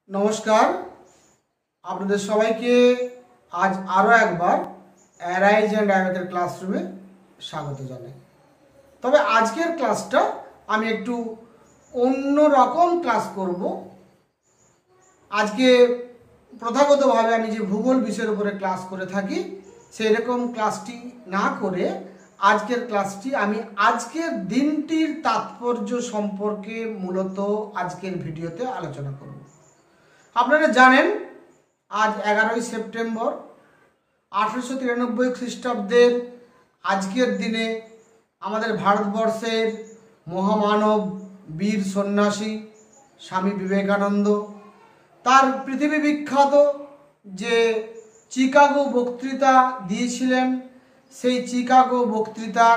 नमस्कार आपनादेर सबाइके आज आरो एकबार अराइज एंड अवेकेर क्लासरूमे स्वागत जानाई। तबे आजकेर क्लासटा आमी एकटू अन्य रकम क्लास करब। आजके प्रथागतभावे आमी जे भूगोल विषयेर उपरे क्लास करे थाकी सेई रकम क्लासटी ना करे आजकेर क्लासटी आमी आजकेर दिनटिर तात्पर्य सम्पर्के मूलत आजकेर भिडियोते आलोचना करब। আপনারা জানেন আজ 11ই সেপ্টেম্বর 1893 খ্রিস্টাব্দের আজকের দিনে আমাদের ভারতবর্ষের মহামানব বীর সন্ন্যাসী স্বামী বিবেকানন্দ তার পৃথিবী বিখ্যাত যে চিকাগো বক্তৃতা দিয়েছিলেন সেই চিকাগো বক্তৃতার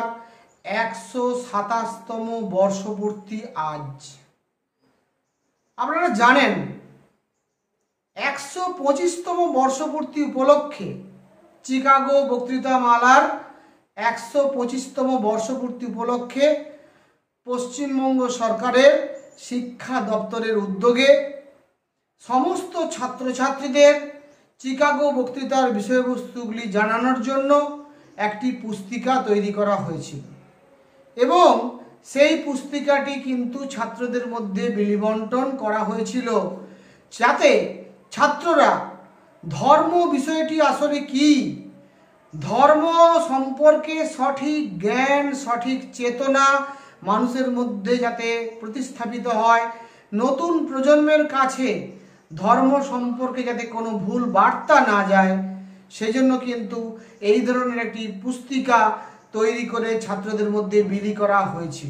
127তম বর্ষপূর্তি আজ। আপনারা জানেন 125তম বর্ষপূর্তি উপলক্ষে চিকাগো বক্তৃতামালার 125তম বর্ষপূর্তি উপলক্ষে পশ্চিমবঙ্গ সরকারের শিক্ষা দপ্তরের উদ্যোগে সমস্ত ছাত্রছাত্রীদের চিকাগো বক্তৃতার বিষয়বস্তুগুলি জানানোর জন্য একটি পুস্তিকা তৈরি করা হয়েছিল এবং সেই পুস্তিকাটি কিন্তু ছাত্রদের মধ্যে বিলিবণ্টন করা হয়েছিল যাতে ছাত্ররা ধর্ম বিষয়টি আসলে কি, ধর্ম সম্পর্কে সঠিক জ্ঞান সঠিক চেতনা মানুষের মধ্যে যাতে প্রতিস্থাপিত হয়, নতুন প্রজন্মের কাছে ধর্ম সম্পর্কে যাতে কোনো ভুল বার্তা না যায় সেজন্য কিন্তু এই ধরনের একটি পুস্তিকা তৈরি করে ছাত্রদের মধ্যে বিলি করা হয়েছিল।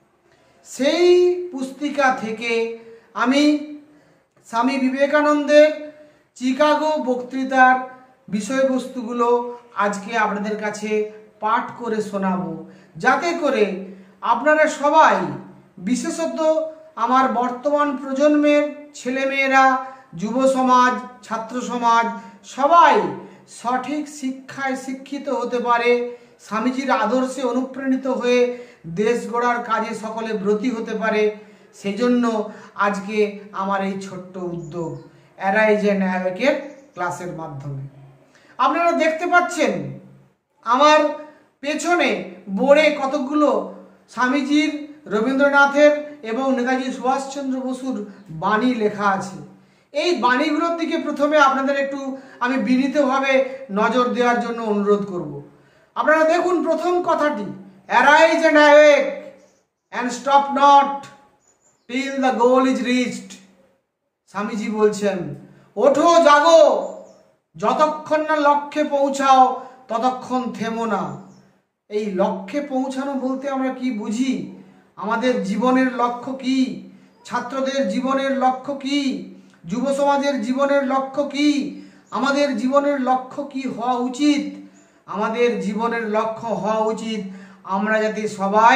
সেই পুস্তিকা থেকে আমি স্বামী বিবেকানন্দের চিকাগো বক্তৃতার বিষয়বস্তুগুলো আজকে আপনাদের কাছে পাঠ করে শোনাবো যাতে করে আপনারা সবাই বিশেষত আমার বর্তমান প্রজন্মের ছেলেমেয়েরা যুব সমাজ ছাত্র সমাজ সবাই সঠিক শিক্ষায় শিক্ষিত হতে পারে, স্বামীজির আদর্শে অনুপ্রাণিত হয়ে দেশ গড়ার কাজে সকলে ব্রতী হতে পারে। সেজন্য আজকে আমার এই ছোট্ট উদ্যোগ অ্যারাইজ এন্ড অ্যাওয়েকের ক্লাসের মাধ্যমে। আপনারা দেখতে পাচ্ছেন আমার পেছনে বোর্ডে কতগুলো স্বামীজির, রবীন্দ্রনাথের এবং নেতাজি সুভাষচন্দ্র বসুর বাণী লেখা আছে। এই বাণীগুলোর দিকে প্রথমে আপনাদের একটু আমি বিনীতভাবে নজর দেওয়ার জন্য অনুরোধ করব। আপনারা দেখুন প্রথম কথাটি, arise and awake and stop not till the goal is reached। Swamiji বলছেন ওঠো জাগো, যতক্ষণ না লক্ষ্যে পৌঁছাও ততক্ষণ থেমো না। এই লক্ষ্যে পৌঁছানো বলতে আমরা কি বুঝি? আমাদের জীবনের লক্ষ্য কি, ছাত্রদের জীবনের লক্ষ্য কি, যুব সমাজের জীবনের লক্ষ্য কি, আমাদের জীবনের লক্ষ্য কি হওয়া উচিত? আমাদের জীবনের লক্ষ্য হওয়া উচিত আমরা যাতে সবাই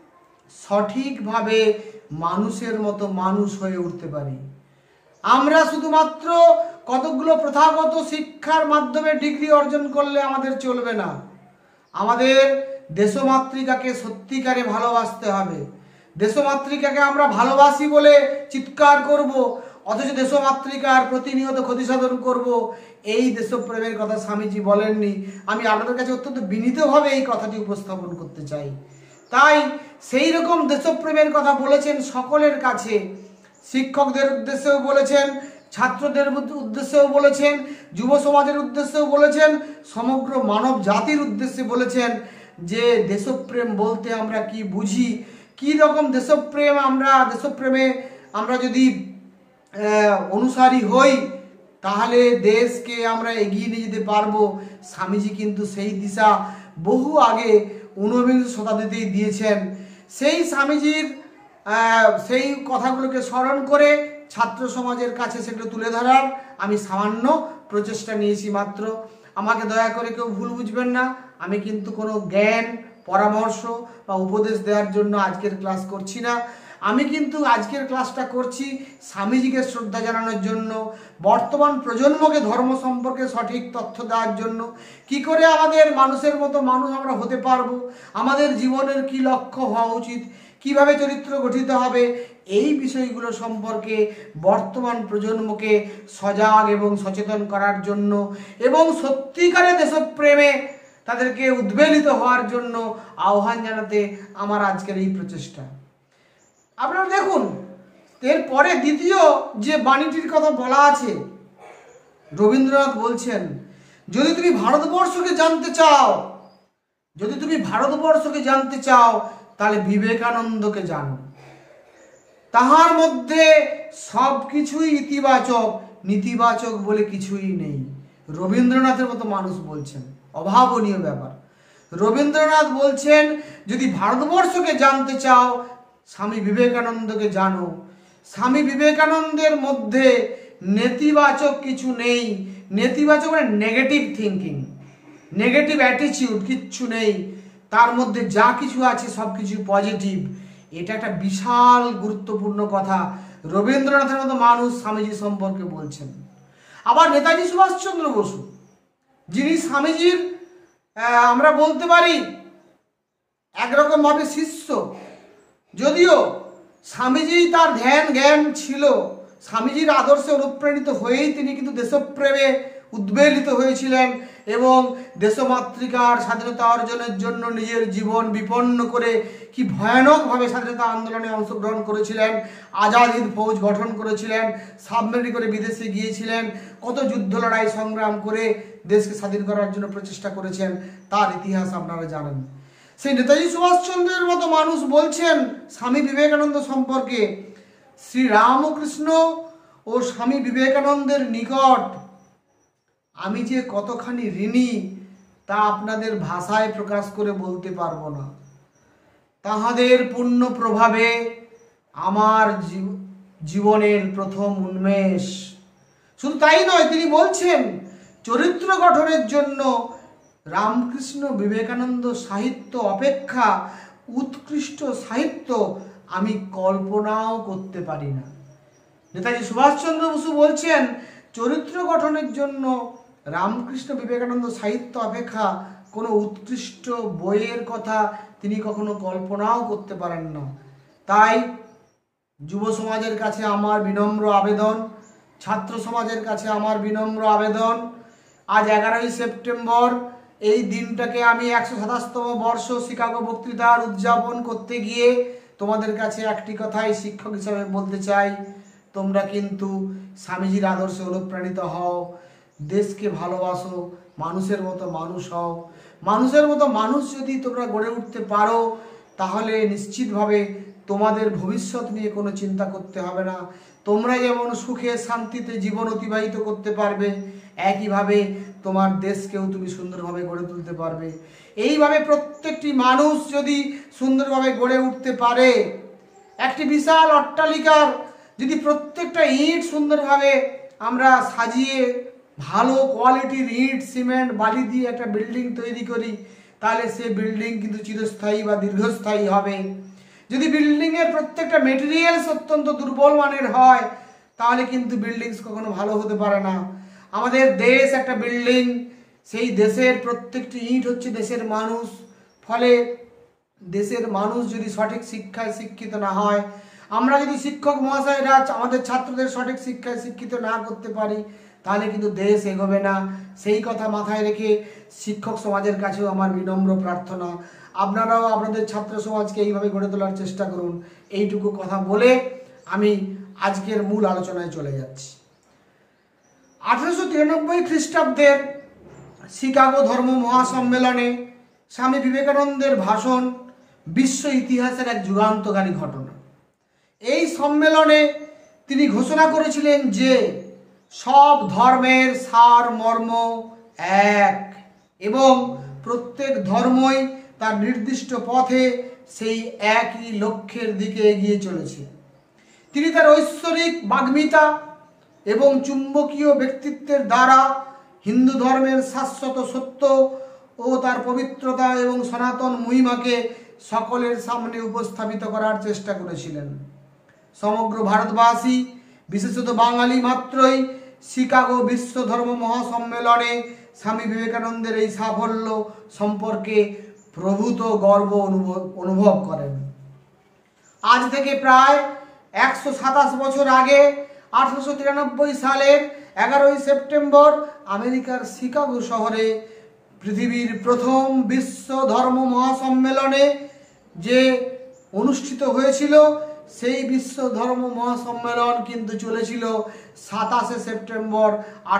সঠিকভাবে মানুষের মতো মানুষ হয়ে উঠতে পারি। আমরা শুধুমাত্র কতগুলো প্রথাগত শিক্ষার মাধ্যমে ডিগ্রি অর্জন করলে আমাদের চলবে না। আমাদের দেশমাতৃকাকে সত্যিকারে ভালোবাসতে হবে। দেশমাতৃকাকে আমরা ভালোবাসি বলে চিৎকার করব, অথচ দেশমাতৃকার প্রতিনিয়ত ক্ষতিসাধন করব, এই দেশপ্রেমের কথা স্বামীজি বলেননি। আমি আপনাদের কাছে অত্যন্ত বিনীতভাবে এই কথাটি উপস্থাপন করতে চাই। তাই সেই রকম দেশপ্রেমের কথা বলেছেন সকলের কাছে, শিক্ষকদের উদ্দেশ্যেও বলেছেন, ছাত্রদের উদ্দেশ্যেও বলেছেন, যুব সমাজের উদ্দেশ্যেও বলেছেন, সমগ্র মানব জাতির উদ্দেশ্যে বলেছেন যে দেশপ্রেম বলতে আমরা কি বুঝি, কি রকম দেশপ্রেম দেশপ্রেমে আমরা যদি অনুসারী হই তাহলে দেশকে আমরা এগিয়ে নিয়ে যেতে পারবো। স্বামীজি কিন্তু সেই দিশা বহু আগে 19বিংশ শতাব্দীতেই দিয়েছেন। সেই স্বামীজির সেই কথাগুলোকে স্মরণ করে ছাত্র সমাজের কাছে সেগুলো তুলে ধরার আমি সামান্য প্রচেষ্টা নিয়েছি মাত্র। আমাকে দয়া করে কেউ ভুল বুঝবেন না, আমি কিন্তু কোনো জ্ঞান পরামর্শ বা উপদেশ দেওয়ার জন্য আজকের ক্লাস করছি না। আমি কিন্তু আজকের ক্লাসটা করছি স্বামীজিকে শ্রদ্ধা জানানোর জন্য, বর্তমান প্রজন্মকে ধর্ম সম্পর্কে সঠিক তথ্য দেওয়ার জন্য, কি করে আমাদের মানুষের মতো মানুষ আমরা হতে পারবো, আমাদের জীবনের কি লক্ষ্য হওয়া উচিত, কিভাবে চরিত্র গঠিত হবে, এই বিষয়গুলো সম্পর্কে বর্তমান প্রজন্মকে সজাগ এবং সচেতন করার জন্য এবং সত্যিকারে দেশপ্রেমে তাদেরকে উদ্বেলিত হওয়ার জন্য আহ্বান জানাতে আমার আজকের এই প্রচেষ্টা। আপনারা দেখুন, এরপরে দ্বিতীয় যে বাণীটির কথা বলা আছে, রবীন্দ্রনাথ বলছেন, যদি তুমি ভারতবর্ষকে জানতে চাও তাহলে বিবেকানন্দকে জানো। তাহার মধ্যে সব কিছুই ইতিবাচক, নেতিবাচক বলে কিছুই নেই। রবীন্দ্রনাথের মতো মানুষ বলছেন, অভাবনীয় ব্যাপার। রবীন্দ্রনাথ বলছেন, যদি ভারতবর্ষকে জানতে চাও স্বামী বিবেকানন্দকে জানো। স্বামী বিবেকানন্দের মধ্যে নেতিবাচক কিছু নেই। নেতিবাচক মানে নেগেটিভ থিঙ্কিং, নেগেটিভ অ্যাটিটিউড কিচ্ছু নেই। তার মধ্যে যা কিছু আছে সব কিছু পজিটিভ। এটা একটা বিশাল গুরুত্বপূর্ণ কথা রবীন্দ্রনাথের মতো মানুষ স্বামীজি সম্পর্কে বলছেন। আবার নেতাজি সুভাষচন্দ্র বসু, যিনি স্বামীজির আমরা বলতে পারি একরকম ভাবে শিষ্য, যদিও স্বামীজি তার ধ্যান জ্ঞান ছিল, স্বামীজির আদর্শে অনুপ্রাণিত হয়েই তিনি কিন্তু দেশপ্রেমে উদ্বেলিত হয়েছিলেন এবং দেশমাতৃকার স্বাধীনতা অর্জনের জন্য নিজের জীবন বিপন্ন করে কি ভয়ানকভাবে স্বাধীনতা আন্দোলনে অংশগ্রহণ করেছিলেন, আজাদ হিন্দ ফৌজ গঠন করেছিলেন, সাবমেরিন করে বিদেশে গিয়েছিলেন, কত যুদ্ধ লড়াই সংগ্রাম করে দেশকে স্বাধীন করার জন্য প্রচেষ্টা করেছেন, তার ইতিহাস আপনারা জানেন। সেই নেতাজি সুভাষচন্দ্রের মতো মানুষ বলছেন স্বামী বিবেকানন্দ সম্পর্কে, শ্রী রামকৃষ্ণ ও স্বামী বিবেকানন্দের নিকট আমি যে কতখানি ঋণী তা আপনাদের ভাষায় প্রকাশ করে বলতে পারবো না। তাহাদের পূর্ণ প্রভাবে আমার জীবনের প্রথম উন্মেষ। শুধু তাই নয়, তিনি বলছেন চরিত্র গঠনের জন্য রামকৃষ্ণ বিবেকানন্দ সাহিত্য অপেক্ষা উৎকৃষ্ট সাহিত্য আমি কল্পনাও করতে পারি না। নেতাজি সুভাষচন্দ্র বসু বলছেন চরিত্র গঠনের জন্য রামকৃষ্ণ বিবেকানন্দ সাহিত্য অপেক্ষা কোনো উৎকৃষ্ট বইয়ের কথা তিনি কখনো কল্পনাও করতে পারেন না। তাই যুব সমাজের কাছে আমার বিনম্র আবেদন, ছাত্র সমাজের কাছে আমার বিনম্র আবেদন, আজ 11ই সেপ্টেম্বর এই দিনটাকে আমি 127তম বর্ষ শিকাগো বক্তৃতার উদযাপন করতে গিয়ে তোমাদের কাছে একটি কথাই শিক্ষক হিসাবে বলতে চাই, তোমরা কিন্তু স্বামীজির আদর্শে অনুপ্রাণিত হও, দেশকে ভালোবাসো, মানুষের মতো মানুষ হও। মানুষের মতো মানুষ যদি তোমরা গড়ে উঠতে পারো তাহলে নিশ্চিতভাবে তোমাদের ভবিষ্যৎ নিয়ে কোনো চিন্তা করতে হবে না। তোমরা যেমন সুখে শান্তিতে জীবন অতিবাহিত করতে পারবে, একইভাবে তোমার দেশকেও তুমি সুন্দরভাবে গড়ে তুলতে পারবে। এইভাবে প্রত্যেকটি মানুষ যদি সুন্দরভাবে গড়ে উঠতে পারে, একটি বিশাল অট্টালিকার যদি প্রত্যেকটা ইট সুন্দরভাবে আমরা সাজিয়ে ভালো কোয়ালিটির ইট সিমেন্ট বালি দিয়ে একটা বিল্ডিং তৈরি করি, তাহলে সে বিল্ডিং কিন্তু চিরস্থায়ী বা দীর্ঘস্থায়ী হবে। যদি বিল্ডিংয়ের প্রত্যেকটা মেটেরিয়ালস অত্যন্ত দুর্বল মানের হয় তাহলে কিন্তু বিল্ডিংস কখনো ভালো হতে পারে না। আমাদের দেশ একটা বিল্ডিং, সেই দেশের প্রত্যেকটি ইট হচ্ছে দেশের মানুষ। ফলে দেশের মানুষ যদি সঠিক শিক্ষায় শিক্ষিত না হয়, আমরা যদি শিক্ষক মহাশয়রা আমাদের ছাত্রদের সঠিক শিক্ষায় শিক্ষিত না করতে পারি তাহলে কিন্তু দেশ এগোবে না। সেই কথা মাথায় রেখে শিক্ষক সমাজের কাছেও আমার বিনম্র প্রার্থনা, আপনারাও আপনাদের ছাত্র সমাজকে এইভাবে গড়ে তোলার চেষ্টা করুন। এইটুকু কথা বলে আমি আজকের মূল আলোচনায় চলে যাচ্ছি। 1893 খ্রিস্টাব্দের শিকাগো ধর্ম মহাসম্মেলনে স্বামী বিবেকানন্দের ভাষণ বিশ্ব ইতিহাসের এক যুগান্তকারী ঘটনা। এই সম্মেলনে তিনি ঘোষণা করেছিলেন যে সব ধর্মের সার মর্ম এক এবং প্রত্যেক ধর্মই তার নির্দিষ্ট পথে সেই একই লক্ষ্যের দিকে এগিয়ে চলেছে। তিনি তার ঐশ্বরিক বাগ্মিতা এবং চুম্বকীয় ব্যক্তিত্বের দ্বারা হিন্দু ধর্মের শাশ্বত সত্য ও তার পবিত্রতা এবং সনাতন মহিমাকে সকলের সামনে উপস্থাপিত করার চেষ্টা করেছিলেন। সমগ্র ভারতবাসী, বিশেষত বাঙালি মাত্রই শিকাগো বিশ্ব ধর্ম মহাসম্মেলনে স্বামী বিবেকানন্দের এই সাফল্য সম্পর্কে প্রভূত গর্ব অনুভব করেন। আজ থেকে প্রায় 127 বছর আগে 1893 সালের 11ই সেপ্টেম্বর আমেরিকার শিকাগো শহরে পৃথিবীর প্রথম বিশ্ব ধর্ম মহাসম্মেলনে যে অনুষ্ঠিত হয়েছিল, সেই বিশ্ব ধর্ম মহাসম্মেলন কিন্তু চলেছিল 27শে সেপ্টেম্বর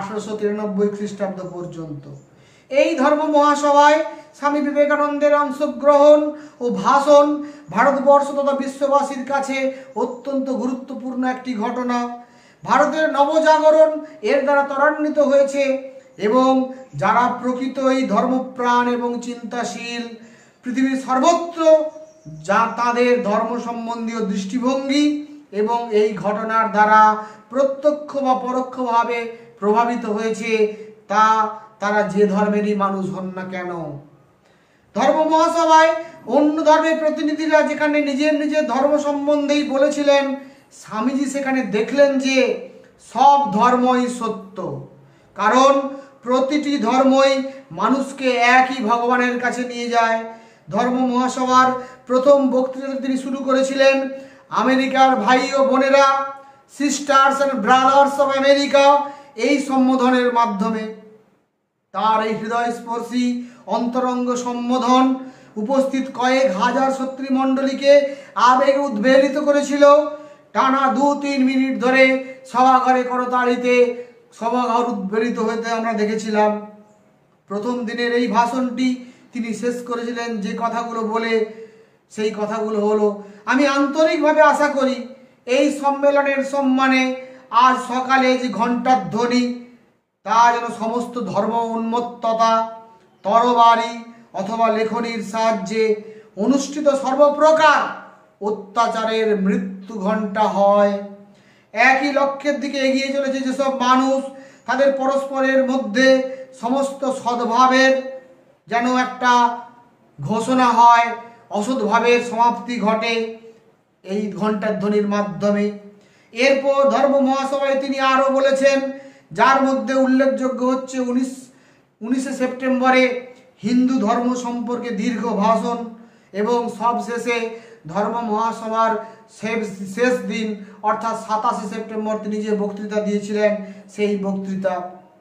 1893 খ্রিস্টাব্দ পর্যন্ত। এই ধর্ম মহাসভায় স্বামী বিবেকানন্দের অংশগ্রহণ ও ভাষণ ভারতবর্ষ তথা বিশ্ববাসীর কাছে অত্যন্ত গুরুত্বপূর্ণ একটি ঘটনা। ভারতের নবজাগরণ এর দ্বারা ত্বরান্বিত হয়েছে এবং যারা প্রকৃত এই ধর্মপ্রাণ এবং চিন্তাশীল পৃথিবীর সর্বত্র যা তাদের ধর্ম সম্বন্ধীয় দৃষ্টিভঙ্গি এবং এই ঘটনার দ্বারা প্রত্যক্ষ বা পরোক্ষভাবে প্রভাবিত হয়েছে, তা তারা যে ধর্মেরই মানুষ হন না কেন। ধর্ম মহাসভায় অন্য ধর্মের প্রতিনিধিরা যেখানে নিজের নিজের ধর্ম সম্বন্ধেই বলেছিলেন, স্বামীজি সেখানে দেখলেন যে সব ধর্মই সত্য, কারণ প্রতিটি ধর্মই মানুষকে একই ভগবানের কাছে নিয়ে যায়। ধর্ম মহাসভার প্রথম বক্তৃতা তিনি শুরু করেছিলেন, আমেরিকার ভাই ও বোনেরা, sisters and brothers of America, এই সম্বোধনের মাধ্যমে। তার এই হৃদয়স্পর্শী অন্তরঙ্গ সম্বোধন উপস্থিত কয়েক হাজার ছাত্রীমণ্ডলীকে আবেগে উদ্বেলিত করেছিল। টানা 2-3 মিনিট ধরে সভাঘরে করতালিতে সভাঘর উদ্বেলিত হতে আমরা দেখেছিলাম। প্রথম দিনের এই ভাষণটি তিনি শেষ করেছিলেন যে কথাগুলো বলে, সেই কথাগুলো হলো, আমি আন্তরিকভাবে আশা করি এই সম্মেলনের সম্মানে আজ সকালে যে ঘণ্টার ধ্বনি, তা যেন সমস্ত ধর্ম উন্মত্ততা, তরবারি অথবা লেখনির সাহায্যে অনুষ্ঠিত সর্বপ্রকার অত্যাচারের মৃত্যু ঘণ্টা হয়। একই লক্ষ্যের দিকে এগিয়ে চলেছে যেসব মানুষ, তাদের পরস্পরের মধ্যে সমস্ত সদ্ভাবের যেন একটা ঘোষণা হয়, অসৎভাবের সমাপ্তি ঘটে এই ঘণ্টার ধ্বনির মাধ্যমে। এরপর ধর্ম মহাসভায় তিনি আরও বলেছেন, যার মধ্যে উল্লেখযোগ্য হচ্ছে 19শে সেপ্টেম্বরে হিন্দু ধর্ম সম্পর্কে দীর্ঘ ভাষণ এবং সবশেষে ধর্ম মহাসভার শেষ দিন অর্থাৎ 27শে সেপ্টেম্বর তিনি যে বক্তৃতা দিয়েছিলেন, সেই বক্তৃতা।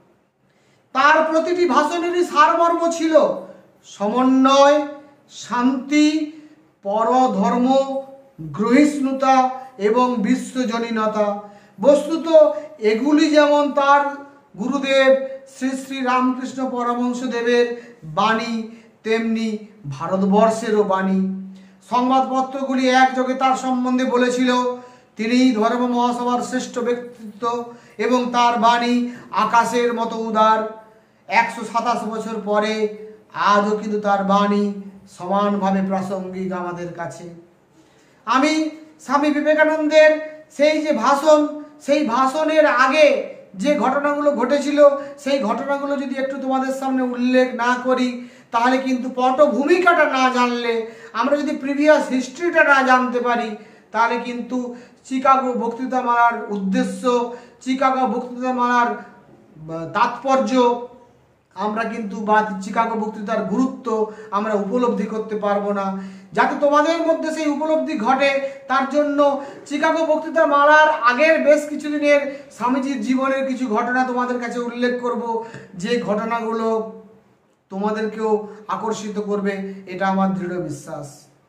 তার প্রতিটি ভাষণেরই সারমর্ম ছিল সমন্বয়, শান্তি, পরধর্ম, গ্রহিষ্ণুতা এবং বিশ্বজনীনতা। বস্তুত এগুলি যেমন তার গুরুদেব শ্রী শ্রী রামকৃষ্ণ পরমহংসদেবের বাণী, তেমনি ভারতবর্ষেরও বাণী। সংবাদপত্রগুলি একযোগে তার সম্বন্ধে বলেছিল, তিনি ধর্ম মহাসভার শ্রেষ্ঠ ব্যক্তিত্ব এবং তার বাণী আকাশের মতো উদার। 127 বছর পরে আজও কিন্তু তার বাণী সমানভাবে প্রাসঙ্গিক আমাদের কাছে। আমি স্বামী বিবেকানন্দের সেই যে ভাষণ, সেই ভাষণের আগে যে ঘটনাগুলো ঘটেছিল, সেই ঘটনাগুলো যদি একটু তোমাদের সামনে উল্লেখ না করি, তাহলে কিন্তু পটভূমিকাটা না জানলে, আমরা যদি প্রিভিয়াস হিস্ট্রিটা না জানতে পারি, তাহলে কিন্তু চিকাগো বক্তৃতামালার উদ্দেশ্য, চিকাগো বক্তৃতামালার তাৎপর্য আমরা কিন্তু বা চিকাগো বক্তৃতার গুরুত্ব আমরা উপলব্ধি করতে পারবো না। যাতে তোমাদের মধ্যে সেই উপলব্ধি ঘটে, তার জন্য চিকাগো বক্তৃতা মালার আগের বেশ কিছুদিনের স্বামীজির জীবনের কিছু ঘটনা তোমাদের কাছে উল্লেখ করব, যে ঘটনাগুলো তোমাদেরকেও আকর্ষিত করবে, এটা আমার দৃঢ় বিশ্বাস।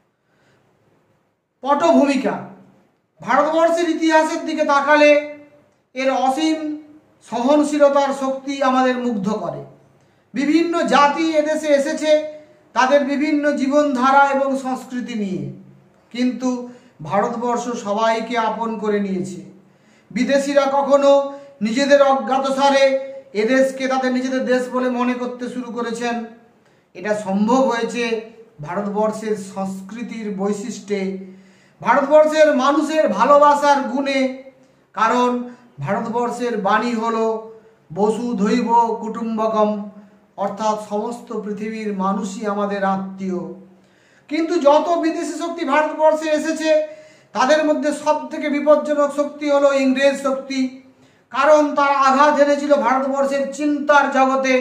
পটভূমিকা। ভারতবর্ষের ইতিহাসের দিকে তাকালে এর অসীম সহনশীলতার শক্তি আমাদের মুগ্ধ করে। বিভিন্ন জাতি এদেশে এসেছে তাদের বিভিন্ন জীবনধারা এবং সংস্কৃতি নিয়ে, কিন্তু ভারতবর্ষ সবাইকে আপন করে নিয়েছে। বিদেশিরা কখনো নিজেদের অজ্ঞাতসারে এদেশকে তাদের নিজেদের দেশ বলে মনে করতে শুরু করেছেন। এটা সম্ভব হয়েছে ভারতবর্ষের সংস্কৃতির বৈশিষ্ট্যে, ভারতবর্ষের মানুষের ভালোবাসার গুণে। কারণ ভারতবর্ষের বাণী হলো বসুধৈব কুটুম্বকম, অর্থাৎ সমস্ত পৃথিবীর মানুষই আমাদের আত্মীয়। কিন্তু যত বিদেশি শক্তি ভারতবর্ষে এসেছে, তাদের মধ্যে সব থেকে বিপজ্জনক শক্তি হলো ইংরেজ শক্তি। কারণ তার আঘাত এনেছিল ভারতবর্ষের চিন্তার জগতে,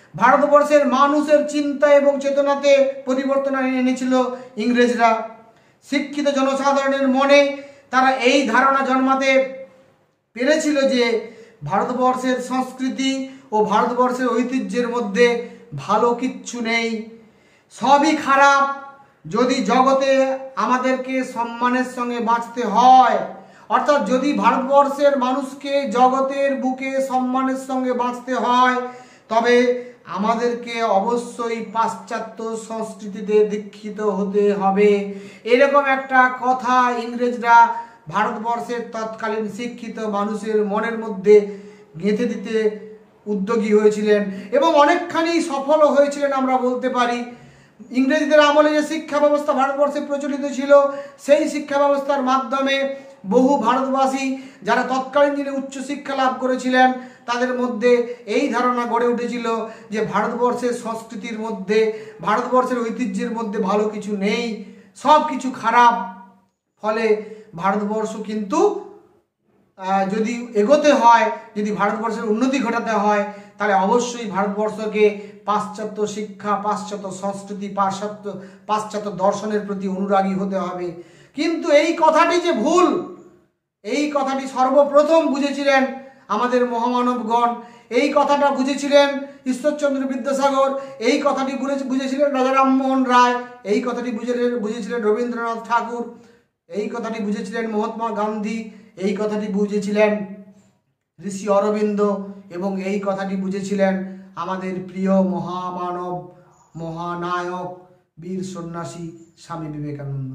ভারতবর্ষের মানুষের চিন্তা এবং চেতনাতে পরিবর্তন এনেছিল ইংরেজরা। শিক্ষিত জনসাধারণের মনে তারা এই ধারণা জন্মাতে পেরেছিল যে ভারতবর্ষের সংস্কৃতি ও ভারতবর্ষের ঐতিহ্যের মধ্যে ভালো কিচ্ছু নেই, সবই খারাপ। যদি জগতে আমাদেরকে সম্মানের সঙ্গে বাঁচতে হয়, অর্থাৎ যদি ভারতবর্ষের মানুষকে জগতের বুকে সম্মানের সঙ্গে বাঁচতে হয়, তবে আমাদেরকে অবশ্যই পাশ্চাত্য সংস্কৃতিতে দীক্ষিত হতে হবে। এরকম একটা কথা ইংরেজরা ভারতবর্ষের তৎকালীন শিক্ষিত মানুষের মনের মধ্যে গেঁথে দিতে উদ্যোগী হয়েছিলেন এবং অনেকখানি সফলও হয়েছিলেন আমরা বলতে পারি। ইংরেজদের আমলে যে শিক্ষা ব্যবস্থা ভারতবর্ষে প্রচলিত ছিল, সেই শিক্ষা ব্যবস্থার মাধ্যমে বহু ভারতবাসী যারা তৎকালীন দিনে উচ্চশিক্ষা লাভ করেছিলেন, তাদের মধ্যে এই ধারণা গড়ে উঠেছিল যে ভারতবর্ষের সংস্কৃতির মধ্যে, ভারতবর্ষের ঐতিহ্যের মধ্যে ভালো কিছু নেই, সব কিছু খারাপ। ফলে ভারতবর্ষ কিন্তু যদি এগোতে হয়, যদি ভারতবর্ষের উন্নতি ঘটাতে হয়, তাহলে অবশ্যই ভারতবর্ষকে পাশ্চাত্য শিক্ষা, পাশ্চাত্য সংস্কৃতি, পাশ্চাত্য দর্শনের প্রতি অনুরাগী হতে হবে। কিন্তু এই কথাটি যে ভুল, এই কথাটি সর্বপ্রথম বুঝেছিলেন আমাদের মহামানবগণ। এই কথাটা বুঝেছিলেন ঈশ্বরচন্দ্র বিদ্যাসাগর, এই কথাটি বুঝেছিলেন রাজা রামমোহন রায়, এই কথাটি বুঝেছিলেন রবীন্দ্রনাথ ঠাকুর, এই কথাটি বুঝেছিলেন মহাত্মা গান্ধী, এই কথাটি বুঝেছিলেন ঋষি অরবিন্দ এবং এই কথাটি বুঝেছিলেন আমাদের প্রিয় মহামানব, মহানায়ক, বীর সন্ন্যাসী স্বামী বিবেকানন্দ।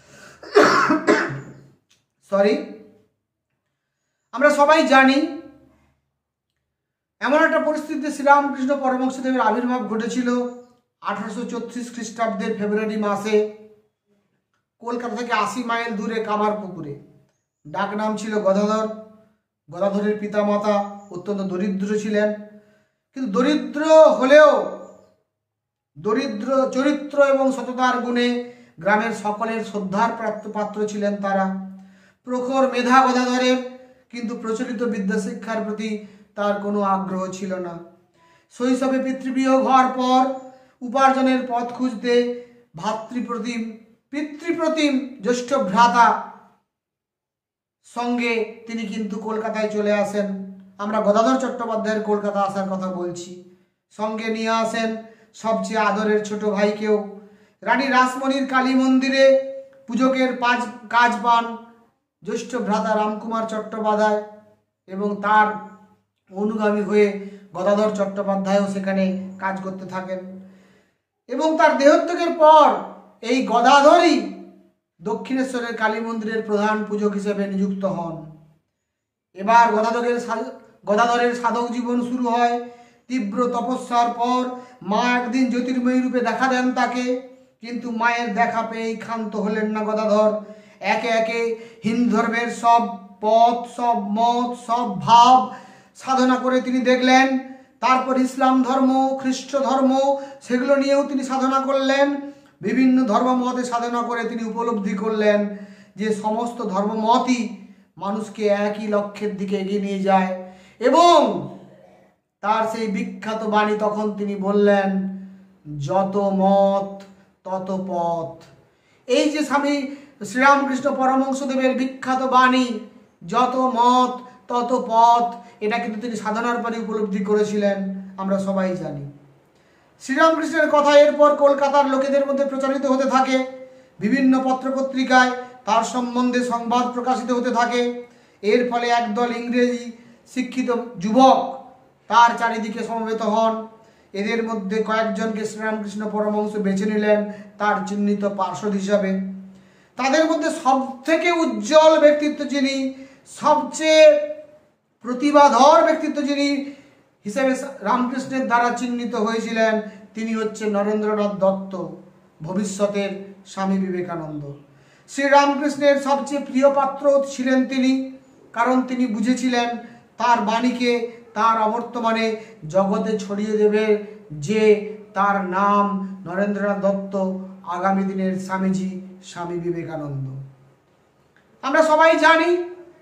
আমরা সবাই জানি এমন একটা পরিস্থিতিতে শ্রীরামকৃষ্ণ পরমহংসদেবের আবির্ভাব ঘটেছিল 1834 খ্রিস্টাব্দের ফেব্রুয়ারি মাসে কলকাতা থেকে 80 মাইল দূরে কামারপুকুরে। ডাক নাম ছিল গদাধর। গদাধরের পিতামাতা অত্যন্ত দরিদ্র ছিলেন, কিন্তু দরিদ্র হলেও দরিদ্র চরিত্র এবং সততার গুণে গ্রামের সকলের শ্রদ্ধার পাত্র ছিলেন তারা। প্রখর মেধা গদাধরের, কিন্তু প্রচলিত বিদ্যাশিক্ষার প্রতি তার কোনো আগ্রহ ছিল না। শৈশবে পিতৃবিয়োগ হওয়ার পর উপার্জনের পথ খুঁজতে পিতৃপ্রতিম জ্যেষ্ঠ ভ্রাতা সঙ্গে তিনি কিন্তু কলকাতায় চলে আসেন। আমরা গদাধর চট্টোপাধ্যায়ের কলকাতা আসার কথা বলছি। সঙ্গে নিয়ে আসেন সবচেয়ে আদরের ছোট ভাইকেও। রানী রাসমণির কালী মন্দিরে পূজকের কাজ পান জ্যেষ্ঠ ভ্রাতা রামকুমার চট্টোপাধ্যায় এবং তার অনুগামী হয়ে গদাধর চট্টোপাধ্যায়ও সেখানে কাজ করতে থাকেন এবং তার দেহত্যাগের পর এই গদাধরই দক্ষিণেশ্বরের কালী মন্দিরের প্রধান পূজক হিসেবে নিযুক্ত হন। এবার গদাধরের সাধক জীবন শুরু হয়। তীব্র তপস্যার পর মা একদিন জ্যোতির্ময়ী রূপে দেখা দেন তাকে, কিন্তু মায়ের দেখা পেয়েই ক্ষান্ত হলেন না গদাধর। একে একে হিন্দু ধর্মের সব পথ, সব মত, সব ভাব সাধনা করে তিনি দেখলেন। তারপর ইসলাম ধর্ম, খ্রিস্ট ধর্ম, সেগুলো নিয়েও তিনি সাধনা করলেন। বিভিন্ন ধর্মমতে সাধনা করে তিনি উপলব্ধি করলেন যে সমস্ত ধর্মমতই মানুষকে একই লক্ষ্যের দিকে এগিয়ে নিয়ে যায় এবং তার সেই বিখ্যাত বাণী তখন তিনি বললেন, যত মত তত পথ। এই যে স্বামী শ্রীরামকৃষ্ণ পরমহংসদেবের বিখ্যাত বাণী, যত মত তত পথ, এটা কিন্তু তিনি সাধনার পরে উপলব্ধি করেছিলেন, আমরা সবাই জানি। শ্রীরামকৃষ্ণের কথা এরপর কলকাতার লোকেদের মধ্যে প্রচারিত হতে থাকে। বিভিন্ন পত্রপত্রিকায় তার সম্বন্ধে সংবাদ প্রকাশিত হতে থাকে। এর ফলে একদল ইংরেজি শিক্ষিত যুবক তার চারিদিকে সমবেত হন। এদের মধ্যে কয়েকজনকে শ্রীরামকৃষ্ণ পরমহংস বেছে নিলেন তার চিহ্নিত পার্ষদ হিসাবে। তাদের মধ্যে সবথেকে উজ্জ্বল ব্যক্তিত্ব যিনি, সবচেয়ে প্রতিভাধর ব্যক্তিত্ব যিনি হিসেবে রামকৃষ্ণের দ্বারা চিহ্নিত হয়েছিলেন, তিনি হচ্ছেন নরেন্দ্রনাথ দত্ত, ভবিষ্যতের স্বামী বিবেকানন্দ। শ্রীরামকৃষ্ণের সবচেয়ে প্রিয় পাত্র ছিলেন তিনি, কারণ তিনি বুঝেছিলেন তার বাণীকে তার অবর্তমানে জগতে ছড়িয়ে দেবে যে তার নাম নরেন্দ্রনাথ দত্ত, আগামী দিনের স্বামীজি স্বামী বিবেকানন্দ। আমরা সবাই জানি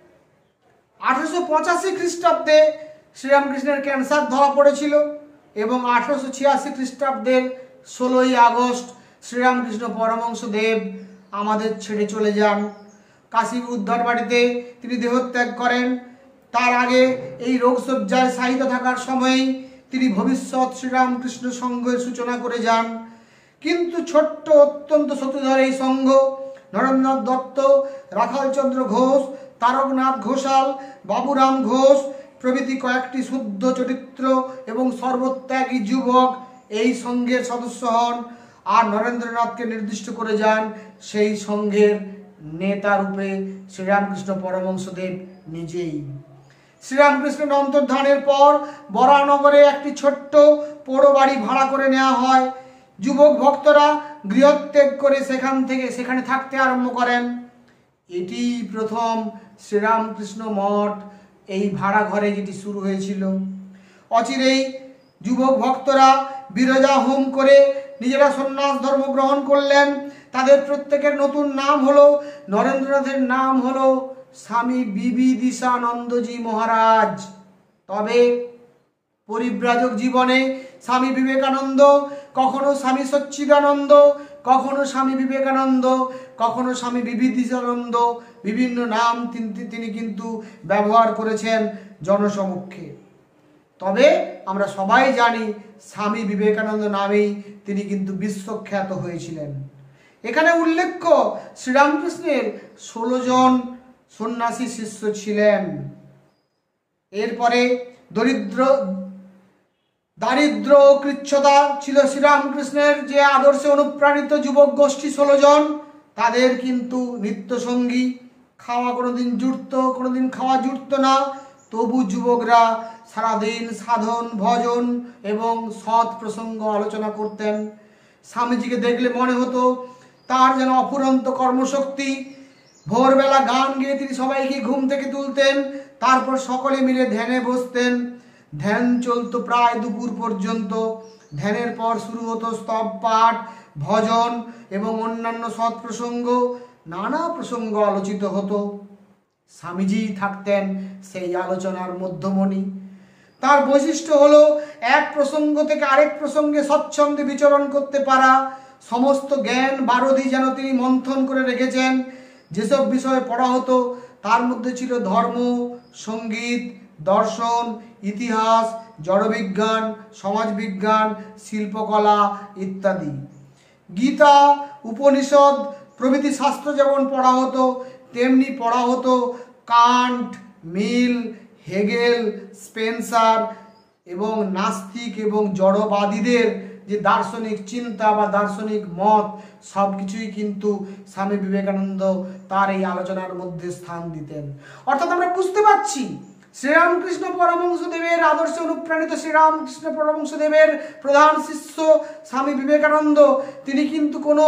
1885 খ্রিস্টাব্দে শ্রীরামকৃষ্ণের ক্যান্সার ধরা পড়েছিল এবং 1886 খ্রিস্টাব্দের 16ই আগস্ট শ্রীরামকৃষ্ণ পরমহংসদেব আমাদের ছেড়ে চলে যান। কাশী উদ্ধার বাড়িতে তিনি দেহত্যাগ করেন। তার আগে এই রোগশয্যায় শায়িত থাকার সময়েই তিনি ভবিষ্যৎ শ্রীরামকৃষ্ণ সংঘের সূচনা করে যান। কিন্তু ছোট্ট অত্যন্ত শত্রুধর এই সংঘ নরেন্দ্রনাথ দত্ত, রাখালচন্দ্র ঘোষ, তারকনাথ ঘোষাল, বাবুরাম ঘোষ প্রভৃতি কয়েকটি শুদ্ধ চরিত্র এবং সর্বত্যাগী যুবক এই সংঘের সদস্য হন আর নরেন্দ্রনাথকে নির্দিষ্ট করে যান সেই সংঘের নেতা রূপে শ্রীরামকৃষ্ণ পরমহংসদেব নিজেই। শ্রীরামকৃষ্ণের অন্তর্ধানের পর বরানগরে একটি ছোট্ট পোড়ো বাড়ি ভাড়া করে নেওয়া হয়। যুবক ভক্তরা গৃহত্যাগ করে সেখানে থাকতে আরম্ভ করেন। এটি প্রথম শ্রীরামকৃষ্ণ মঠ, এই ভাড়া ঘরে যেটি শুরু হয়েছিল। অচিরেই যুবক ভক্তরা বিরজা হোম করে নিজেরা সন্ন্যাস ধর্ম গ্রহণ করলেন। তাদের প্রত্যেকের নতুন নাম হলো, নরেন্দ্রনাথের নাম হলো স্বামী বিবিদিশানন্দজি মহারাজ। তবে পরিব্রাজক জীবনে স্বামী বিবেকানন্দ, কখনো স্বামী সচ্চিদানন্দ, কখনো স্বামী বিবেকানন্দ, কখনো স্বামী বিবিদিশানন্দ, বিভিন্ন নাম তিনি কিন্তু ব্যবহার করেছেন জনসমক্ষে। তবে আমরা সবাই জানি স্বামী বিবেকানন্দ নামেই তিনি কিন্তু বিশ্বখ্যাত হয়েছিলেন। এখানে উল্লেখ্য শ্রীরামকৃষ্ণের 16 জন সন্ন্যাসী শিষ্য ছিলেন। এরপরে দারিদ্র ও কৃচ্ছতা ছিল শ্রীরামকৃষ্ণের যে আদর্শে অনুপ্রাণিত যুবক গোষ্ঠী 16 জন, তাদের কিন্তু নিত্যসঙ্গী। খাওয়া কোনোদিন জুটত, কোনোদিন খাওয়া জুটত না, তবু যুবকরা সারাদিন সাধন ভজন এবং সৎ প্রসঙ্গ আলোচনা করতেন। স্বামীজিকে দেখলে মনে হতো তার যেন অফুরন্ত কর্মশক্তি। ভোরবেলা গান গেয়ে তিনি সবাইকে ঘুম থেকে তুলতেন, তারপর সকলে মিলে ধ্যানে বসতেন। ধ্যান চলত প্রায় দুপুর পর্যন্ত। ধ্যানের পর শুরু হতো স্তব পাঠ, ভজন এবং অন্যান্য সৎ প্রসঙ্গ। নানা প্রসঙ্গ আলোচিত হতো। স্বামীজি থাকতেন সেই আলোচনার মধ্যমণি। তার বৈশিষ্ট্য হলো এক প্রসঙ্গ থেকে আরেক প্রসঙ্গে স্বচ্ছন্দে বিচরণ করতে পারা। সমস্ত জ্ঞান বারধি যেন তিনি মন্থন করে রেখেছেন। যেসব বিষয়ে পড়া হতো তার মধ্যে ছিল ধর্ম, সঙ্গীত, দর্শন, ইতিহাস, জড়বিজ্ঞান, সমাজবিজ্ঞান, শিল্পকলা ইত্যাদি। গীতা, উপনিষদ প্রভৃতি শাস্ত্র যেমন পড়া হতো, তেমনি পড়া হতো কান্ট, মিল, হেগেল, স্পেন্সার এবং নাস্তিক এবং জড়বাদীদের যে দার্শনিক চিন্তা বা দার্শনিক মত, সব কিছুই কিন্তু স্বামী বিবেকানন্দ তার এই আলোচনার মধ্যে স্থান দিতেন। অর্থাৎ আমরা বুঝতে পারছি শ্রীরামকৃষ্ণ পরমহংসদেবের আদর্শে অনুপ্রাণিত শ্রীরামকৃষ্ণ পরমহংসদেবের প্রধান শিষ্য স্বামী বিবেকানন্দ তিনি কিন্তু কোনো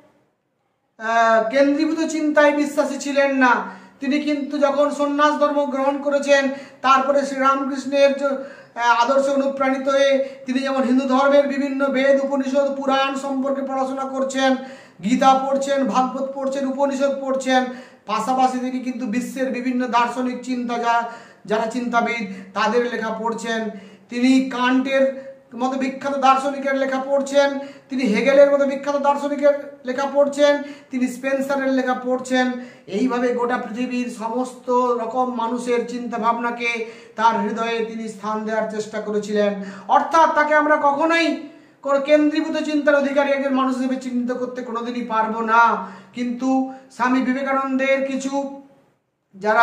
কেন্দ্রীভূত চিন্তায় বিশ্বাসী ছিলেন না। তিনি কিন্তু যখন সন্ন্যাস ধর্ম গ্রহণ করেছেন, তারপরে শ্রীরামকৃষ্ণের আদর্শে অনুপ্রাণিত হয়ে তিনি যেমন হিন্দু ধর্মের বিভিন্ন বেদ, উপনিষদ, পুরাণ সম্পর্কে পড়াশোনা করছেন, গীতা পড়ছেন, ভাগবত পড়ছেন, উপনিষদ পড়ছেন, পাশাপাশি তিনি কিন্তু বিশ্বের বিভিন্ন দার্শনিক যারা চিন্তাবিদ তাদের লেখা পড়ছেন। তিনি কান্টের মতো বিখ্যাত দার্শনিকের লেখা পড়ছেন, তিনি হেগেলের মতো বিখ্যাত দার্শনিকের লেখা পড়ছেন, তিনি স্পেন্সারের লেখা পড়ছেন। এইভাবে গোটা পৃথিবীর সমস্ত রকম মানুষের চিন্তা ভাবনাকে তার হৃদয়ে তিনি স্থান দেওয়ার চেষ্টা করেছিলেন। অর্থাৎ তাকে আমরা কখনোই কোনো কেন্দ্রীভূত চিন্তার অধিকারী একজন মানুষ হিসেবে চিহ্নিত করতে কোনোদিনই পারবো না। কিন্তু স্বামী বিবেকানন্দের কিছু যারা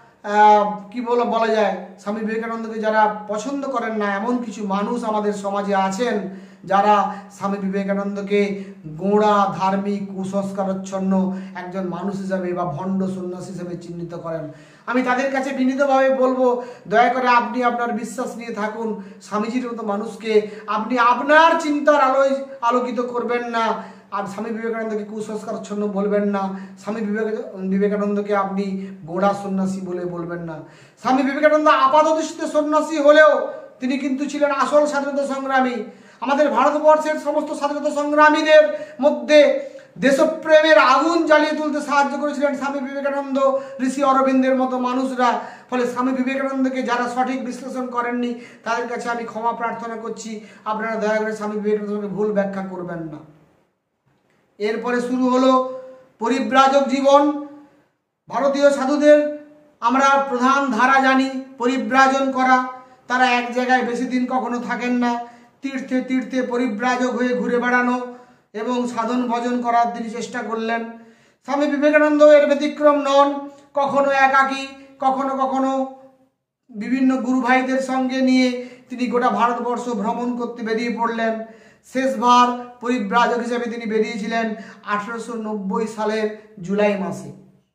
বলা যায়, স্বামী বিবেকানন্দকে যারা পছন্দ করেন না এমন কিছু মানুষ আমাদের সমাজে আছেন যারা স্বামী বিবেকানন্দকে গোঁড়া, ধার্মিক, কুসংস্কারচ্ছন্ন একজন মানুষ হিসাবে বা ভণ্ড সন্ন্যাস হিসেবে চিহ্নিত করেন। আমি তাদের কাছে বিনীতভাবে বলবো, দয়া করে আপনি আপনার বিশ্বাস নিয়ে থাকুন। স্বামীজির মতো মানুষকে আপনি আপনার চিন্তার আলোয় আলোকিত করবেন না, আর স্বামী বিবেকানন্দকে কুসংস্কারচ্ছন্ন বলবেন না। স্বামী বিবেকানন্দকে আপনি গোঁড়া সন্ন্যাসী বলে বলবেন না। স্বামী বিবেকানন্দ আপাতদৃষ্টিতে সন্ন্যাসী হলেও তিনি কিন্তু ছিলেন আসল স্বাধীনতা সংগ্রামী। আমাদের ভারতবর্ষের সমস্ত স্বাধীনতা সংগ্রামীদের মধ্যে দেশপ্রেমের আগুন জ্বালিয়ে তুলতে সাহায্য করেছিলেন স্বামী বিবেকানন্দ, ঋষি অরবিন্দের মতো মানুষরা। ফলে স্বামী বিবেকানন্দকে যারা সঠিক বিশ্লেষণ করেননি তাদের কাছে আমি ক্ষমা প্রার্থনা করছি। আপনারা দয়া করে স্বামী বিবেকানন্দকে ভুল ব্যাখ্যা করবেন না। এরপরে শুরু হলো পরিব্রাজক জীবন, ভারতীয় সাধুদের আমরা প্রধান ধারা জানি পরিব্রাজন করা। তারা এক জায়গায় বেশি দিন কখনো থাকেন না, তীর্থে তীর্থে পরিব্রাজক হয়ে ঘুরে বেড়ানো এবং সাধন ভজন করার তিনি চেষ্টা করলেন। স্বামী বিবেকানন্দ এর ব্যতিক্রম নন। কখনো একাকী, কখনো কখনো বিভিন্ন গুরু ভাইদের সঙ্গে নিয়ে তিনি গোটা ভারতবর্ষ ভ্রমণ করতে বেরিয়ে পড়লেন। শেষবার পরিব্রাজক হিসেবে তিনি বেরিয়েছিলেন 1890 সালের জুলাই মাসে।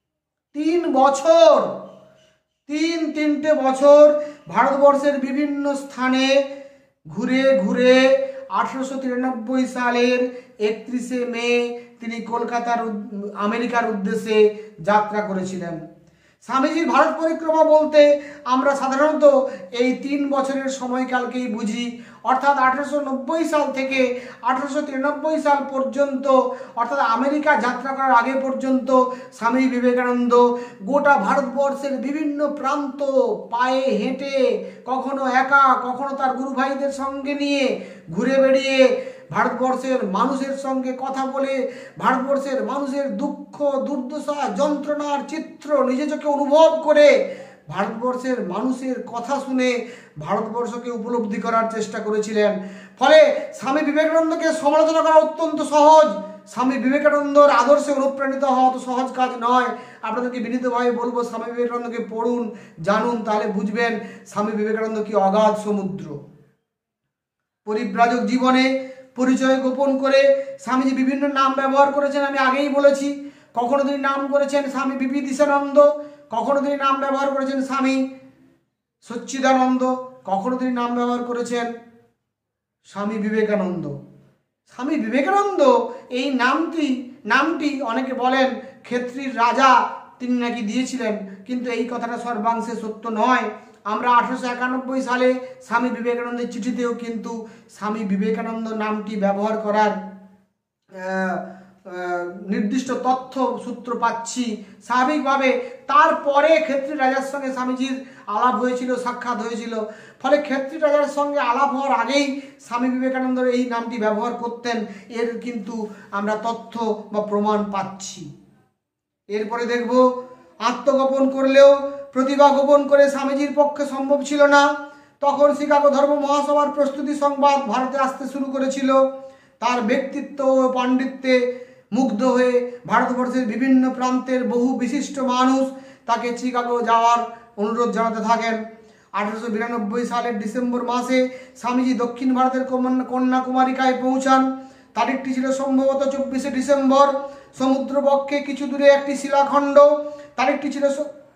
3 বছর ভারতবর্ষের বিভিন্ন স্থানে ঘুরে ঘুরে 1893 সালের 31শে মে তিনি কলকাতার আমেরিকার উদ্দেশ্যে যাত্রা করেছিলেন। স্বামীজির ভারত পরিক্রমা বলতে আমরা সাধারণত এই 3 বছরের সময়কালকেই বুঝি, অর্থাৎ 1890 সাল থেকে 1893 সাল পর্যন্ত, অর্থাৎ আমেরিকা যাত্রা করার আগে পর্যন্ত স্বামী বিবেকানন্দ গোটা ভারতবর্ষের বিভিন্ন প্রান্ত পায়ে হেঁটে, কখনো একা, কখনো তার গুরু ভাইদের সঙ্গে নিয়ে ঘুরে বেড়িয়ে ভারতবর্ষের মানুষের সঙ্গে কথা বলে, ভারতবর্ষের মানুষের দুঃখ দুর্দশা যন্ত্রণার চিত্র নিজে চোখে অনুভব করে, ভারতবর্ষের মানুষের কথা শুনে ভারতবর্ষকে উপলব্ধি করার চেষ্টা করেছিলেন। ফলে স্বামী বিবেকানন্দকে সমালোচনা করা অত্যন্ত সহজ। স্বামী বিবেকানন্দর আদর্শে অনুপ্রাণিত হওয়া তো সহজ কাজ নয়। আপনাদেরকে বিনীতভাবে বলবো, স্বামী বিবেকানন্দকে পড়ুন, জানুন, তাহলে বুঝবেন স্বামী বিবেকানন্দ কি অগাধ সমুদ্র। পরিব্রাজক জীবনে পরিচয় গোপন করে স্বামীজি বিভিন্ন নাম ব্যবহার করেছেন, আমি আগেই বলেছি। কখনো তিনি নাম করেছেন স্বামী বিবিদিশানন্দ, কখনো তিনি নাম ব্যবহার করেছেন স্বামী সচ্চিদানন্দ, কখনো তিনি নাম ব্যবহার করেছেন স্বামী বিবেকানন্দ। স্বামী বিবেকানন্দ এই নামটি অনেকে বলেন ক্ষেত্রীর রাজা তিনি নাকি দিয়েছিলেন, কিন্তু এই কথাটা সর্বাংশে সত্য নয়। আমরা 1891 সালে স্বামী বিবেকানন্দের চিঠিতেও কিন্তু স্বামী বিবেকানন্দ নামটি ব্যবহার করার নির্দিষ্ট তথ্য সূত্র পাচ্ছি। স্বাভাবিকভাবে তারপরে ক্ষেত্রী রাজার সঙ্গে স্বামীজির আলাপ হয়েছিল, সাক্ষাৎ হয়েছিল। ফলে ক্ষেত্রী রাজার সঙ্গে আলাপ হওয়ার আগেই স্বামী বিবেকানন্দ এই নামটি ব্যবহার করতেন, এর কিন্তু আমরা তথ্য বা প্রমাণ পাচ্ছি। এরপরে দেখব, আত্মগোপন করলেও প্রতিভা গোপন করে স্বামীজির পক্ষে সম্ভব ছিল না। তখন শিকাগো ধর্ম মহাসভার প্রস্তুতি সংবাদ ভারতে আসতে শুরু করেছিল। তার ব্যক্তিত্ব ও পাণ্ডিত্যে মুগ্ধ হয়ে ভারতবর্ষের বিভিন্ন প্রান্তের বহু বিশিষ্ট মানুষ তাকে চিকাগো যাওয়ার অনুরোধ জানাতে থাকেন। 1892 সালের ডিসেম্বর মাসে স্বামীজি দক্ষিণ ভারতের কন্যাকুমারিকায় পৌঁছান। তারিখটি ছিল সম্ভবত 24শে ডিসেম্বর। সমুদ্রবক্ষে কিছু দূরে একটি শিলাখণ্ড, তারিখটি ছিল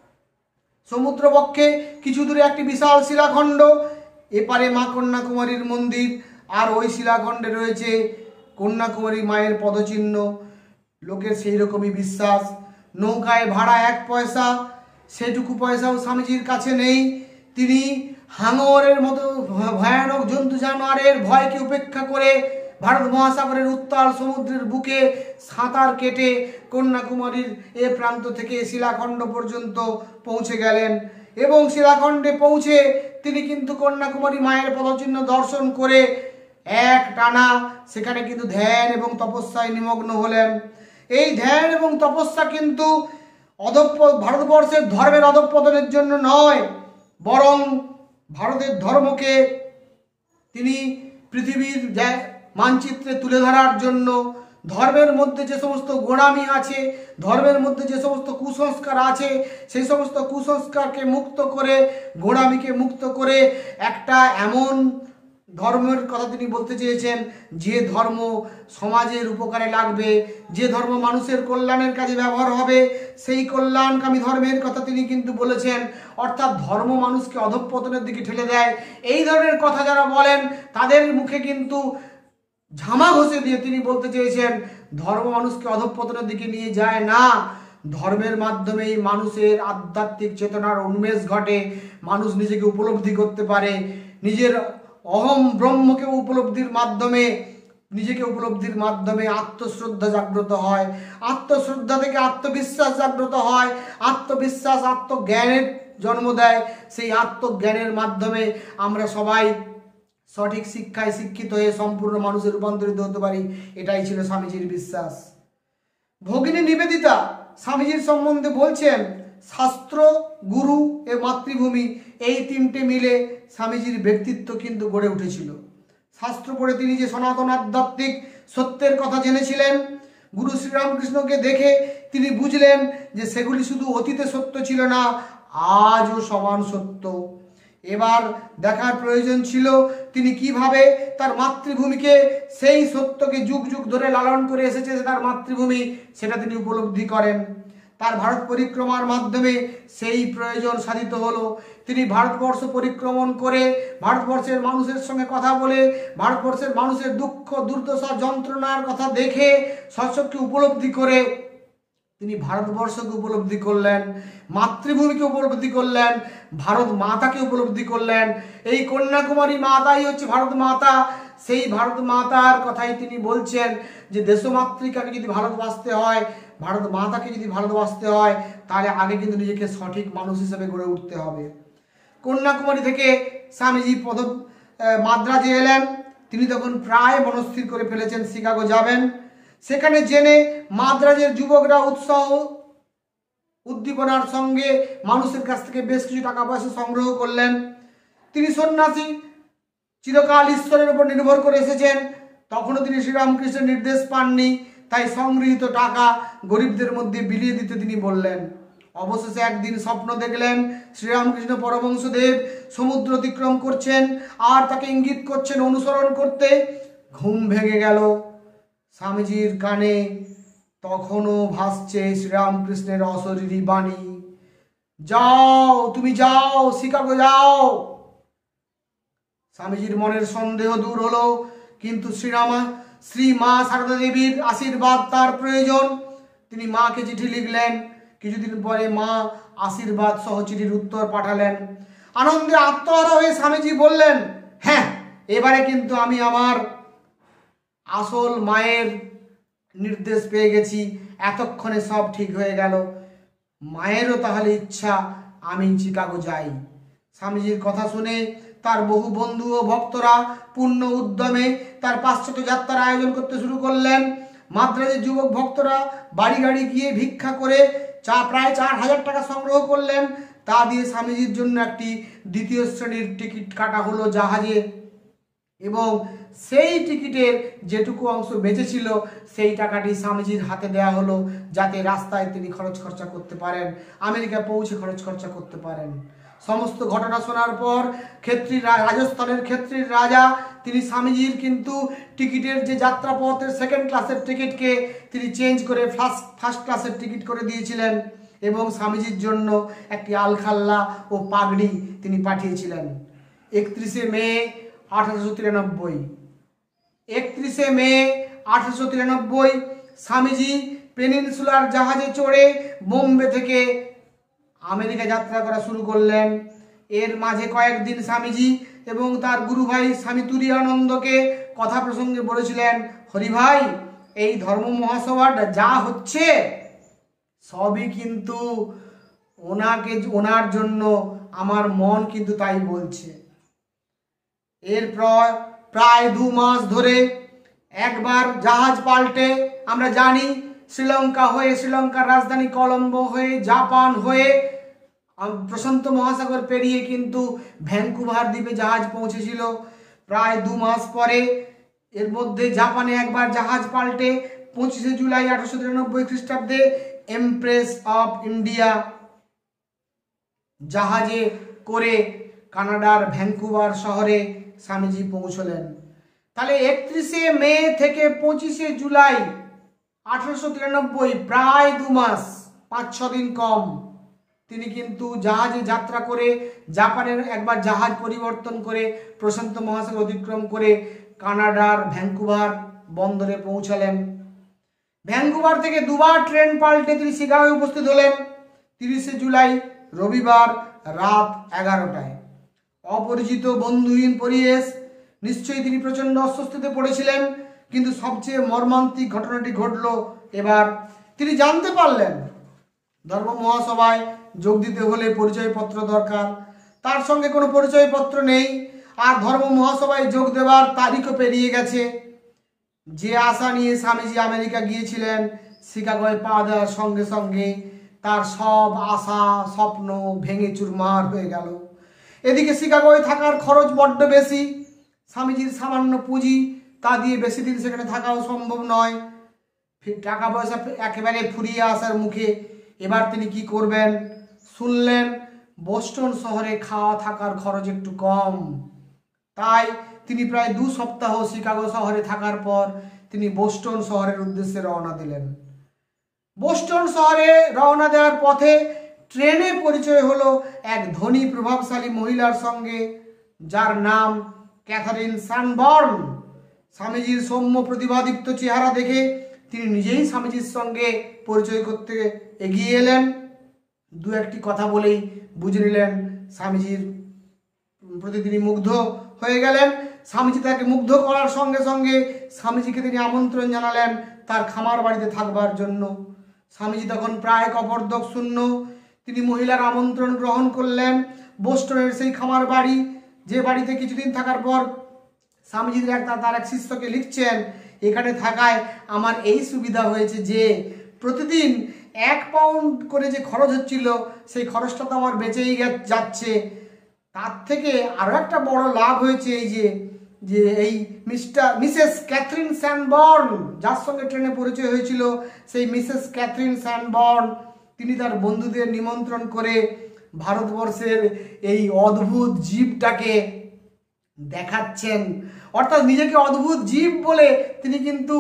সমুদ্রবক্ষে কিছু দূরে একটি বিশাল শিলাখণ্ড, এপারে মা কন্যাকুমারীর মন্দির, আর ওই শিলাখণ্ডে রয়েছে কন্যাকুমারী মায়ের পদচিহ্ন। লোকের সেই রকমই বিশ্বাস। নৌকায় ভাড়া 1 পয়সা, সেটুকু পয়সাও স্বামীজির কাছে নেই। তিনি হাঙরের মতো ভয়ানক জন্তু জানোয়ারের ভয়কে উপেক্ষা করে ভারত মহাসাগরের উত্তাল সমুদ্রের বুকে সাঁতার কেটে কন্যাকুমারীর এ প্রান্ত থেকে শিলাখণ্ড পর্যন্ত পৌঁছে গেলেন এবং শিলাখণ্ডে পৌঁছে তিনি কিন্তু কন্যাকুমারী মায়ের পদচিহ্ন দর্শন করে এক টানা সেখানে কিন্তু ধ্যান এবং তপস্যায় নিমগ্ন হলেন। এই ধ্যান এবং তপস্যা কিন্তু ভারতবর্ষের ধর্মের অধঃপতনের জন্য নয়, বরং ভারতের ধর্মকে তিনি পৃথিবীর মানচিত্রে তুলে ধরার জন্য। ধর্মের মধ্যে যে সমস্ত গোঁড়ামি আছে, ধর্মের মধ্যে যে সমস্ত কুসংস্কার আছে, সেই সমস্ত কুসংস্কারকে মুক্ত করে, গোঁড়ামিকে মুক্ত করে একটা এমন ধর্মের কথা তিনি বলতে চেয়েছেন যে ধর্ম সমাজের উপকারে লাগবে, যে ধর্ম মানুষের কল্যাণের কাজে ব্যবহার হবে, সেই কল্যাণকামী ধর্মের কথা তিনি কিন্তু বলেছেন। অর্থাৎ ধর্ম মানুষকে অধঃপতনের দিকে ঠেলে দেয়, এই ধরনের কথা যারা বলেন তাদের মুখে কিন্তু ঝামা ঘষে দিয়ে তিনি বলতে চেয়েছেন ধর্ম মানুষকে অধঃপতনের দিকে নিয়ে যায় না, ধর্মের মাধ্যমেই মানুষের আধ্যাত্মিক চেতনার উন্মেষ ঘটে, মানুষ নিজেকে উপলব্ধি করতে পারে, নিজের অহম ব্রহ্মকে উপলব্ধির মাধ্যমে আত্মশ্রদ্ধা জাগ্রত হয়, আত্মশ্রদ্ধা থেকে আত্মবিশ্বাস জাগ্রত হয়, আত্মবিশ্বাস আত্মজ্ঞানের জন্ম দেয়। সেই আত্মজ্ঞানের মাধ্যমে আমরা সবাই সঠিক শিক্ষায় শিক্ষিত হয়ে সম্পূর্ণ মানুষের রূপান্তরিত হতে পারি। এটাই ছিল স্বামীজির বিশ্বাস। ভগিনী নিবেদিতা স্বামীজির সম্বন্ধে বলছেন, শাস্ত্র, গুরু এ মাতৃভূমি এই তিনটে মিলে স্বামীজির ব্যক্তিত্ব কিন্তু গড়ে উঠেছিল। শাস্ত্র পড়ে তিনি যে সনাতন আধ্যাত্মিক সত্যের কথা জেনেছিলেন, গুরু শ্রীরামকৃষ্ণকে দেখে তিনি বুঝলেন যে সেগুলি শুধু অতীতে সত্য ছিল না, আজও সমান সত্য। এবার দেখার প্রয়োজন ছিল তিনি কিভাবে তার মাতৃভূমিকে, সেই সত্যকে যুগ যুগ ধরে লালন করে এসেছে তার মাতৃভূমি, সেটা তিনি উপলব্ধি করেন। তার ভারত পরিক্রমার মাধ্যমে সেই প্রয়োজন সাধিত হলো। তিনি ভারতবর্ষ পরিক্রমণ করে ভারতবর্ষের মানুষের সঙ্গে কথা বলে ভারতবর্ষের মানুষের দুঃখ দুর্দশা যন্ত্রণার কথা দেখে স্বচক্ষে উপলব্ধি করে তিনি ভারতবর্ষকে উপলব্ধি করলেন, মাতৃভূমিকে উপলব্ধি করলেন, ভারত মাতাকে উপলব্ধি করলেন। এই কন্যাকুমারী মাতাই হচ্ছে ভারত মাতা। সেই ভারত মাতার কথাই তিনি বলছেন যে দেশমাতৃকাকে যদি ভারতবাসতে হয়, ভারত মাতাকে যদি ভারতবাসতে হয়, তাহলে আগে কিন্তু নিজেকে সঠিক মানুষ হিসেবে গড়ে উঠতে হবে। কন্যাকুমারী থেকে স্বামীজি মাদ্রাজে এলেন। তিনি তখন প্রায় মনস্থির করে ফেলেছেন শিকাগো যাবেন। সেখানে জেনে মাদ্রাজের যুবকরা উৎসাহ উদ্দীপনার সঙ্গে মানুষের কাছ থেকে বেশ কিছু টাকা পয়সা সংগ্রহ করলেন। তিনি সন্ন্যাসী, চিরকাল ঈশ্বরের উপর নির্ভর করে এসেছেন, তখনও তিনি শ্রীরামকৃষ্ণের নির্দেশ পাননি, তাই সংগৃহীত টাকা গরিবদের মধ্যে বিলিয়ে দিতে তিনি বললেন। অবশেষে একদিন স্বপ্ন দেখলেন শ্রীরামকৃষ্ণ পরমহংসদেব সমুদ্র অতিক্রম করছেন আর তাকে ইঙ্গিত করছেন অনুসরণ করতে। ঘুম ভেঙে গেল। স্বামীজির কানে তখনও ভাসছে শ্রীরামকৃষ্ণের অশরীরী বাণী, যাও তুমি যাও, শিকাগো যাও। স্বামীজির মনের সন্দেহ দূর হলো, কিন্তু শ্রী মা সারদা দেবীর আশীর্বাদ তার প্রয়োজন। তিনি মাকে চিঠি লিখলেন। কিছুদিন পরে মা আশীর্বাদ সহ চিঠির উত্তর পাঠালেন। আনন্দে আত্মহারা হয়ে স্বামীজি বললেন, হ্যাঁ, এবারে কিন্তু আমি আমার আসল মায়ের নির্দেশ পেয়ে গেছি, এতক্ষণে সব ঠিক হয়ে গেল। মায়েরও তাহলে ইচ্ছা আমি চিকাগো যাই। স্বামীজির কথা শুনে তার বহু বন্ধু ও ভক্তরা পূর্ণ উদ্যমে তার পাশ্চাত্য যাত্রার আয়োজন করতে শুরু করলেন। মাদ্রাজের যুবক ভক্তরা বাড়ি গাড়ি গিয়ে ভিক্ষা করে প্রায় 4,000 টাকা সংগ্রহ করলেন। তা দিয়ে স্বামীজির জন্য একটি দ্বিতীয় শ্রেণীর টিকিট কাটা হলো জাহাজে, এবং সেই টিকিটের যেটুকু অংশ বেঁচেছিল সেই টাকাটি স্বামীজির হাতে দেওয়া হলো, যাতে রাস্তায় তিনি খরচ খরচা করতে পারেন, আমেরিকা পৌঁছে খরচ খরচা করতে পারেন। সমস্ত ঘটনা শোনার পর রাজস্থানের ক্ষেত্রীর রাজা তিনি স্বামীজির কিন্তু টিকিটের যে যাত্রাপথের সেকেন্ড ক্লাসের টিকিটকে তিনি চেঞ্জ করে ফার্স্ট ক্লাসের টিকিট করে দিয়েছিলেন, এবং স্বামীজির জন্য একটি আলখাল্লা ও পাগড়ি তিনি পাঠিয়েছিলেন। 31শে মে 1893 স্বামীজি পেনিনসুলার জাহাজে চড়ে বোম্বে থেকে আমেরিকা যাত্রা করা শুরু করলেন। এর মাঝে কয়েকদিন স্বামীজি এবং তার গুরু ভাই স্বামী তুরীয়ানন্দকে কথা প্রসঙ্গে বলেছিলেন, হরি ভাই, এই ধর্ম মহাসভাটা যা হচ্ছে সবই কিন্তু ওনার জন্য, আমার মন কিন্তু তাই বলছে। এরপর প্রায় 2 মাস ধরে একবার জাহাজ পাল্টে আমরা জানি শ্রীলঙ্কা হয়ে, শ্রীলঙ্কার রাজধানী কলম্বো হয়ে, জাপান হয়ে, প্রশান্ত মহাসাগর পেরিয়ে কিন্তু ভ্যানকুভার দ্বীপে জাহাজ পৌঁছেছিল। প্রায় 2 মাস পরে এর মধ্যে জাপানে একবার জাহাজ পাল্টে 25শে জুলাই 1893 খ্রিস্টাব্দে এমপ্রেস অফ ইন্ডিয়া জাহাজে করে কানাডার ভ্যানকুভার শহরে স্বামীজি পৌঁছলেন। তাহলে 31শে মে থেকে 25শে জুলাই 1893 প্রায় 2 মাস, 5-6 দিন কম, তিনি কিন্তু জাহাজে যাত্রা করে জাপানের একবার জাহাজ পরিবর্তন করে প্রশান্ত মহাসাগর অতিক্রম করে কানাডার ভ্যানকুভার বন্দরে পৌঁছালেন। ভ্যানকুভার থেকে 2বার ট্রেন পাল্টে তিনি শিকাগোয় উপস্থিত হলেন 30শে জুলাই রবিবার রাত 11টায়। অপরিচিত বন্ধুহীন পরিবেশ, নিশ্চয়ই তিনি প্রচন্ড অস্বস্তিতে পড়েছিলেন, কিন্তু সবচেয়ে মর্মান্তিক ঘটনাটি ঘটল এবার। তিনি জানতে পারলেন ধর্ম মহাসভায় যোগ দিতে হলে পরিচয়পত্র দরকার। তার সঙ্গে কোনো পরিচয়পত্র নেই, আর ধর্ম মহাসভায় যোগ দেওয়ার তারিখও পেরিয়ে গেছে। যে আশা নিয়ে স্বামীজি আমেরিকা গিয়েছিলেন শিকাগোয় পা দেওয়ার সঙ্গে সঙ্গে তার সব আশা স্বপ্ন ভেঙে চুরমার হয়ে গেল। এদিকে শিকাগোয় থাকার খরচ বড্ড বেশি, স্বামীজির সামান্য পুঁজি তা দিয়ে বেশি দিন সেখানে থাকাও সম্ভব নয়। টাকা পয়সা একেবারে ফুরিয়ে আসার মুখে এবার তিনি কি করবেন? শুনলেন বোস্টন শহরে খাওয়া থাকার খরচ একটু কম, তাই তিনি প্রায় 2 সপ্তাহ শিকাগো শহরে থাকার পর তিনি বোস্টন শহরের উদ্দেশ্যে রওনা দিলেন। বোস্টন শহরে রওনা দেওয়ার পথে ট্রেনে পরিচয় হলো এক ধনী প্রভাবশালী মহিলার সঙ্গে, যার নাম ক্যাথারিন স্যানবর্ন। স্বামীজির সৌম্য প্রতিভাদীপ্ত চেহারা দেখে তিনি নিজেই স্বামীজির সঙ্গে পরিচয় করতে এগিয়ে এলেন। 2-1টি কথা বলেই বুঝে নিলেন স্বামীজির প্রতি তিনি মুগ্ধ হয়ে গেলেন। স্বামীজি তাকে মুগ্ধ করার সঙ্গে সঙ্গে স্বামীজিকে তিনি আমন্ত্রণ জানালেন তার খামার বাড়িতে থাকবার জন্য। স্বামীজি তখন প্রায় কপর্দক শূন্য। তিনি মহিলার আমন্ত্রণ গ্রহণ করলেন। বোস্টনের সেই খামার বাড়ি, যে বাড়িতে কিছুদিন থাকার পর স্বামীজি তার এক শিষ্যকে লিখছেন, এখানে থাকায় আমার এই সুবিধা হয়েছে যে প্রতিদিন 1 পাউন্ড করে যে খরচ হচ্ছিল সেই খরচটা তো আমার বেঁচেই যাচ্ছে। তার থেকে আরও একটা বড় লাভ হয়েছে এই যে এই মিসেস ক্যাথরিন স্যানবর্ন, যার সঙ্গে ট্রেনে পরিচয় হয়েছিল, সেই মিসেস ক্যাথরিন স্যানবর্ন তিনি তার বন্ধুদের নিমন্ত্রণ করে ভারতবর্ষের এই অদ্ভুত জীবটাকে দেখাচ্ছেন। অর্থাৎ নিজেকে অদ্ভুত জীব বলে তিনি কিন্তু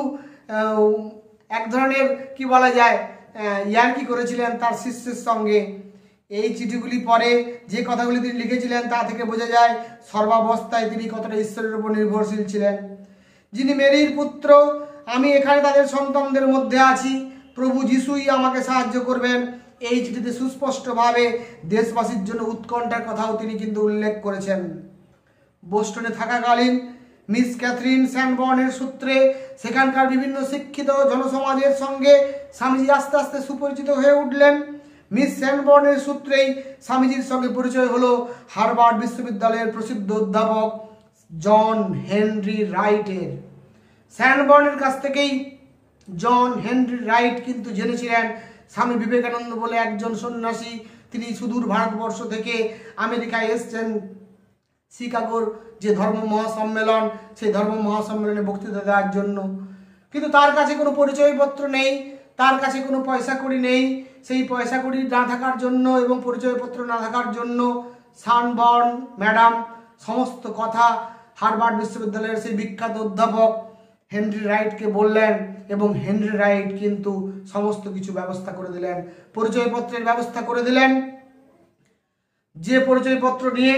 এক ধরনের কি বলা যায় ইয়ার্কি করেছিলেন তার শিষ্যের সঙ্গে। এই চিঠিগুলি পরে যে কথাগুলি তিনি লিখেছিলেন তা থেকে বোঝা যায় সর্বাবস্থায় তিনি কতটা ঈশ্বরের উপর নির্ভরশীল ছিলেন। যিনি মেরির পুত্র, আমি এখানে তাদের সন্তানদের মধ্যে আছি, প্রভু যিশুই আমাকে সাহায্য করবেন। এই চিঠিতে সুস্পষ্টভাবে দেশবাসীর জন্য উৎকণ্ঠার কথাও তিনি কিন্তু উল্লেখ করেছেন। বোস্টনে থাকাকালীন মিস ক্যাথরিন স্যানবর্নের সূত্রে সেখানকার বিভিন্ন শিক্ষিত জনসমাজের সঙ্গে স্বামীজি আস্তে আস্তে সুপরিচিত হয়ে উঠলেন। মিস স্যানবর্নের সূত্রেই স্বামীজির সঙ্গে পরিচয় হলো হার্ভার্ড বিশ্ববিদ্যালয়ের প্রসিদ্ধ অধ্যাপক জন হেনরি রাইটের। স্যানবর্নের কাছ থেকেই জন হেনরি রাইট কিন্তু জেনেছিলেন স্বামী বিবেকানন্দ বলে একজন সন্ন্যাসী, তিনি সুদূর ভারতবর্ষ থেকে আমেরিকায় এসছেন শিকাগোর যে ধর্ম মহাসম্মেলন, সেই ধর্ম মহাসম্মেলনে বক্তৃতা দেওয়ার জন্য। কিন্তু তার কাছে কোনো পরিচয়পত্র নেই, তার কাছে কোনো পয়সা কড়ি নেই। সেই পয়সা কড়ি না থাকার জন্য এবং পরিচয়পত্র না থাকার জন্য স্যানবর্ন ম্যাডাম সমস্ত কথা হার্ভার্ড বিশ্ববিদ্যালয়ের সেই বিখ্যাত অধ্যাপক হেনরি রাইটকে বললেন এবং হেনরি রাইট কিন্তু সমস্ত কিছু ব্যবস্থা করে দিলেন, পরিচয়পত্রের ব্যবস্থা করে দিলেন। যে পরিচয়পত্র নিয়ে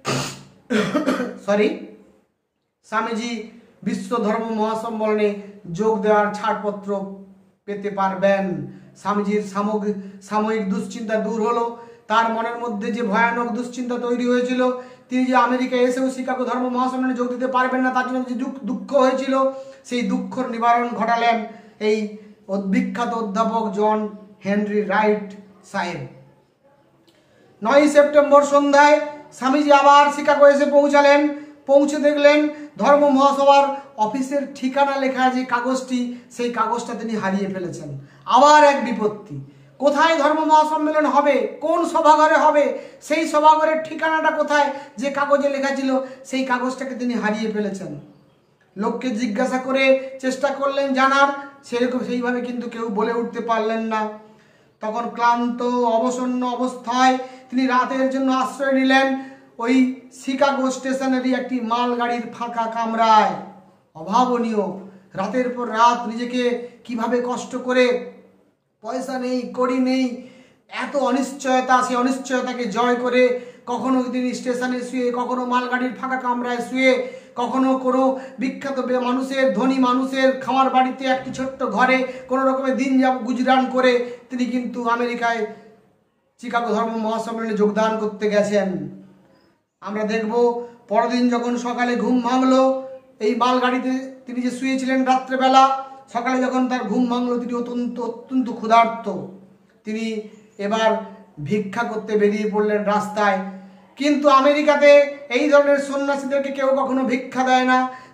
স্বামীজি বিশ্ব ধর্ম মহাসম্মেলনে যোগ দেওয়ার ছাড়পত্র পেতে পারবেন। স্বামীজির সাময়িক দুশ্চিন্তা দূর হলো। তার মনের মধ্যে যে ভয়ানক দুশ্চিন্তা তৈরি হয়েছিল, তিনি যে আমেরিকায় এসেও শিকাগো ধর্ম মহাসম্মেলনে যোগ দিতে পারবেন না, তার জন্য যে দুঃখ হয়েছিল, সেই দুঃখর নিবারণ ঘটালেন এই বিখ্যাত অধ্যাপক জন হেনরি রাইট সাহেব। 9 সেপ্টেম্বর সন্ধ্যায় স্বামীজি আবার শিকাগো এসে পৌঁছালেন। পৌঁছে দেখলেন ধর্ম মহাসভার অফিসের ঠিকানা লেখা যে কাগজটি, সেই কাগজটা তিনি হারিয়ে ফেলেছেন। আবার এক বিপত্তি, কোথায় ধর্ম মহাসম্মেলন হবে, কোন সভাঘরে হবে, সেই সভাঘরের ঠিকানাটা কোথায়, যে কাগজে লেখা ছিল সেই কাগজটাকে তিনি হারিয়ে ফেলেছেন। লোককে জিজ্ঞাসা করে চেষ্টা করলেন জানার, সেইভাবে কিন্তু কেউ বলে উঠতে পারলেন না। তখন ক্লান্ত অবসন্ন অবস্থায় তিনি রাতের জন্য আশ্রয় নিলেন ওই শিকাগো স্টেশনেরই একটি মালগাড়ির ফাঁকা কামরায়। অভাবনীয়, রাতের পর রাত নিজেকে কিভাবে কষ্ট করে, পয়সা নেই কড়ি নেই, এত অনিশ্চয়তা, সেই অনিশ্চয়তাকে জয় করে কখনো তিনি স্টেশনে শুয়ে, কখনো মালগাড়ির ফাঁকা কামরায় শুয়ে, কখনো কোনো বিখ্যাত মানুষের, ধনী মানুষের খামার বাড়িতে একটি ছোট্ট ঘরে কোনো রকমের দিন গুজরান করে তিনি কিন্তু আমেরিকায় শিকাগো ধর্ম মহাসম্মেলনে যোগদান করতে গেছেন। আমরা দেখব পরদিন যখন সকালে ঘুম ভাঙলো, এই মালগাড়িতে তিনি যে শুয়েছিলেন রাত্রেবেলা, সকালে যখন তার ঘুম ভাঙলো তিনি অত্যন্ত ক্ষুধার্ত। তিনি এবার ভিক্ষা করতে বেরিয়ে পড়লেন রাস্তায়। কিন্তু আমেরিকাতে এই ধরনের সন্ন্যাসীদেরকে কেউ কখনো ভিক্ষা দেয় না,